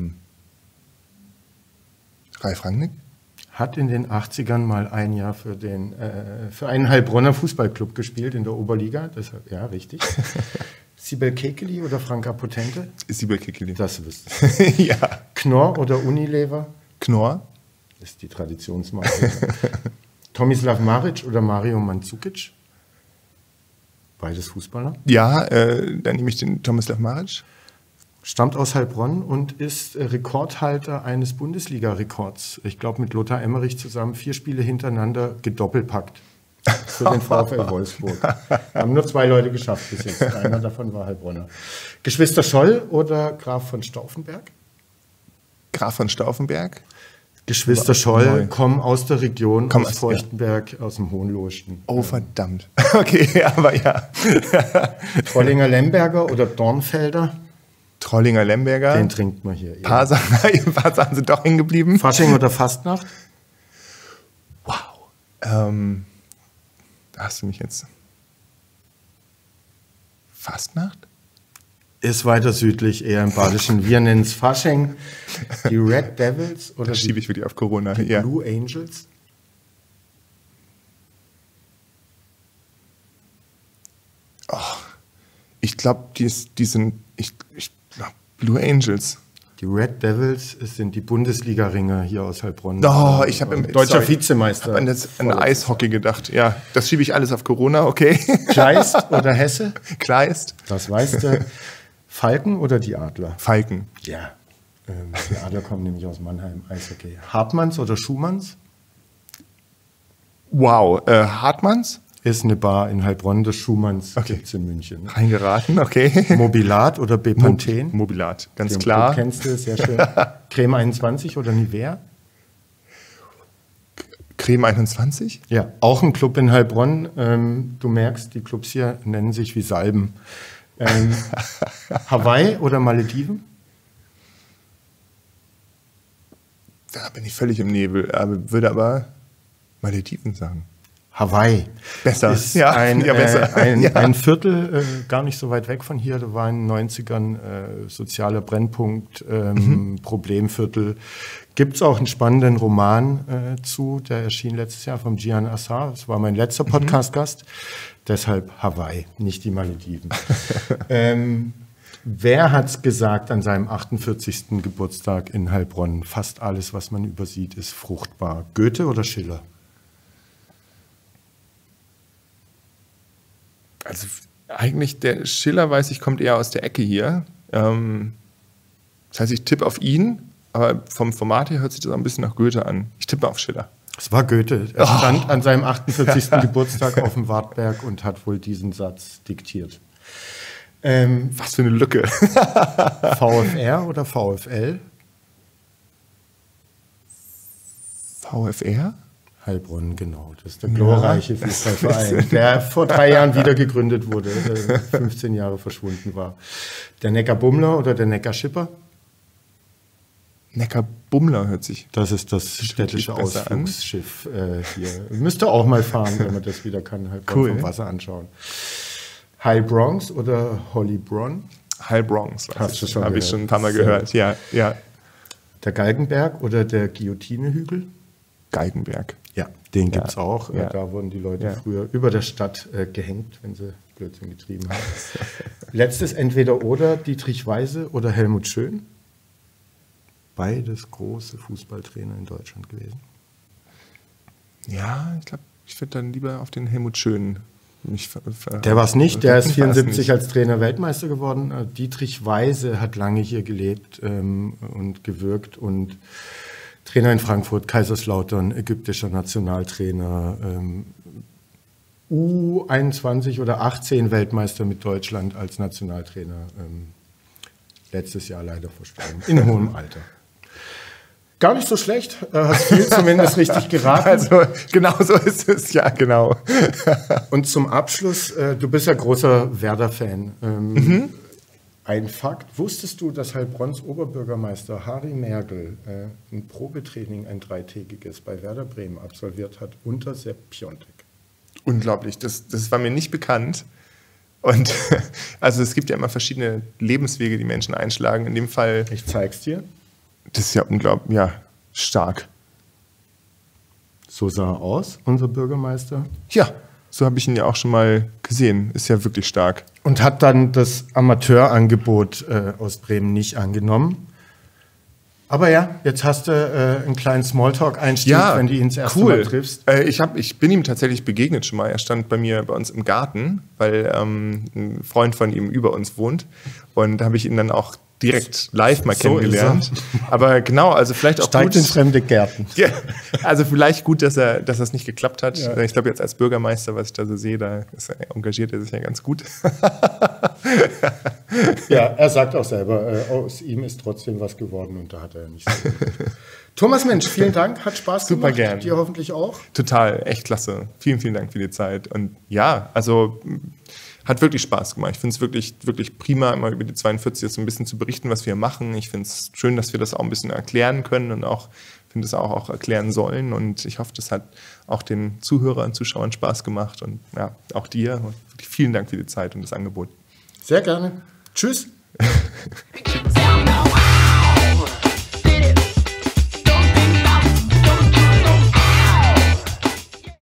Ralf Rangnick? Hat in den 80ern mal ein Jahr für einen Heilbronner Fußballclub gespielt in der Oberliga. Deshalb, ja, richtig. Sibel Kekeli oder Franka Potente? Sibel Kekeli. Das wisst ihr. Ja. Knorr oder Unilever? Knorr. Das ist die Traditionsmarke. Tomislav Maric oder Mario Mandzukic? Beides Fußballer. Ja, dann nehme ich den Tomislav Maric. Stammt aus Heilbronn und ist Rekordhalter eines Bundesliga-Rekords. Ich glaube, mit Lothar Emmerich zusammen 4 Spiele hintereinander gedoppelpackt für den VfL Wolfsburg. Haben nur 2 Leute geschafft bis jetzt. Einer davon war Heilbronner. Geschwister Scholl oder Graf von Stauffenberg? Graf von Stauffenberg. Geschwister Scholl kommen aus der Region, aus Feuchtenberg, aus dem Hohenlohesten. Oh, verdammt. Okay, aber ja. Trollinger Lemberger oder Dornfelder? Trollinger Lemberger. Den trinkt man hier. Ein paar Sachen sind doch hängen geblieben. Fasching oder Fastnacht? Wow. Da hast du mich jetzt. Fastnacht? Ist weiter südlich, eher im Badischen. Wir nennen es Fasching. Die Red Devils oder das schiebe ich wirklich auf Corona. Die Blue Angels? Oh, ich glaube, die sind. Ich glaube, Blue Angels. Die Red Devils sind die Bundesliga-Ringer hier aus Heilbronn. Oh, ich habe deutscher Vizemeister. Ich habe an Eishockey gedacht. Ja, das schiebe ich alles auf Corona, okay. Kleist oder Hesse? Kleist. Das weißt du. Falken oder die Adler? Falken. Ja. Die Adler kommen nämlich aus Mannheim, Eishockey. Hartmanns oder Schumanns? Wow. Hartmanns? Ist eine Bar in Heilbronn, des Schumanns gibt's in München. Reingeraten, okay. Mobilat oder Bepanthen? Mobilat, ganz Den klar. Club kennst du, sehr schön. Creme 21 oder Nivea? Creme 21? Ja, auch ein Club in Heilbronn. Du merkst, die Clubs hier nennen sich wie Salben. Hawaii oder Malediven? Da bin ich völlig im Nebel, würde aber Malediven sagen. Hawaii. Besser. Ist ja, besser. Ja. Ein Viertel, gar nicht so weit weg von hier. Da war in den 90ern sozialer Brennpunkt, Problemviertel. Gibt es auch einen spannenden Roman zu, der erschien letztes Jahr vom Gian Assar. Das war mein letzter Podcast-Gast. Deshalb Hawaii, nicht die Malediven. Wer hat's gesagt an seinem 48. Geburtstag in Heilbronn? Fast alles, was man übersieht, ist fruchtbar. Goethe oder Schiller? Also eigentlich der Schiller, weiß ich, kommt eher aus der Ecke hier. Das heißt, ich tippe auf ihn, aber vom Format her hört sich das auch ein bisschen nach Goethe an. Ich tippe auf Schiller. Das war Goethe. Er stand an seinem 48. Geburtstag auf dem Wartberg und hat wohl diesen Satz diktiert. Was für eine Lücke. VfR oder VfL? VfR? Heilbronn, genau. Das ist der glorreiche Fußballverein, der vor 3 Jahren wieder gegründet wurde, 15 Jahre verschwunden war. Der Neckarbummler oder der Neckarschipper? Neckarbummler hört sich. Das ist das städtische Ausflugsschiff hier. Müsste auch mal fahren, wenn man das wieder kann. Heilbronn vom Wasser anschauen. Heil Bronx oder Hollybronn? Heil Bronx. Hast du schon Habe ich schon ein paar Mal gehört, ja. Der Galgenberg oder der Guillotinehügel? Galgenberg. Ja, den gibt es auch. Ja. Da wurden die Leute früher über der Stadt gehängt, wenn sie Blödsinn getrieben haben. Letztes Entweder-Oder, Dietrich Weise oder Helmut Schön? Beides große Fußballtrainer in Deutschland gewesen. Ja, ich glaube, ich würde dann lieber auf den Helmut Schön. Der war es nicht, der ist 74 als Trainer Weltmeister geworden. Dietrich Weise hat lange hier gelebt und gewirkt und Trainer in Frankfurt, Kaiserslautern, ägyptischer Nationaltrainer, U21 oder 18 Weltmeister mit Deutschland als Nationaltrainer. Letztes Jahr leider verstorben, in hohem Alter. Gar nicht so schlecht, hast viel zumindest richtig geraten. Also genau so ist es, ja genau. Und zum Abschluss, du bist ja großer Werder-Fan. Ein Fakt, wusstest du, dass Heilbronns Oberbürgermeister Harry Mergel ein Probetraining, ein 3-tägiges bei Werder Bremen absolviert hat unter Sepp Piontek? Unglaublich, das war mir nicht bekannt. Und also es gibt ja immer verschiedene Lebenswege, die Menschen einschlagen. In dem Fall... Ich zeig's dir. Das ist ja unglaublich, ja, stark. So sah er aus, unser Bürgermeister. Ja, so habe ich ihn ja auch schon mal gesehen. Ist ja wirklich stark. Und hat dann das Amateurangebot aus Bremen nicht angenommen. Aber ja, jetzt hast du einen kleinen Smalltalk-Einstieg, wenn du ihn das erste Mal triffst. Ich bin ihm tatsächlich begegnet schon mal. Er stand bei uns im Garten, weil ein Freund von ihm über uns wohnt. Und da habe ich ihn dann auch direkt live mal kennengelernt. Aber genau, also vielleicht auch Steigt in fremde Gärten. Ja, also vielleicht gut, dass das nicht geklappt hat. Ja. Ich glaube, jetzt als Bürgermeister, was ich da so sehe, engagiert er sich ja ganz gut. Ja, er sagt auch selber, aus ihm ist trotzdem was geworden und da hat er ja nichts so gemacht. Thomas Mensch, vielen Dank, hat Spaß gemacht. Super gern. Dir hoffentlich auch. Total, echt klasse. Vielen, vielen Dank für die Zeit. Und ja, also... Hat wirklich Spaß gemacht. Ich finde es wirklich, wirklich prima, immer über die 42 so ein bisschen zu berichten, was wir machen. Ich finde es schön, dass wir das auch ein bisschen erklären können und finde es auch erklären sollen. Und ich hoffe, das hat auch den Zuhörern und Zuschauern Spaß gemacht. Und ja, auch dir. Und wirklich vielen Dank für die Zeit und das Angebot. Sehr gerne. Tschüss.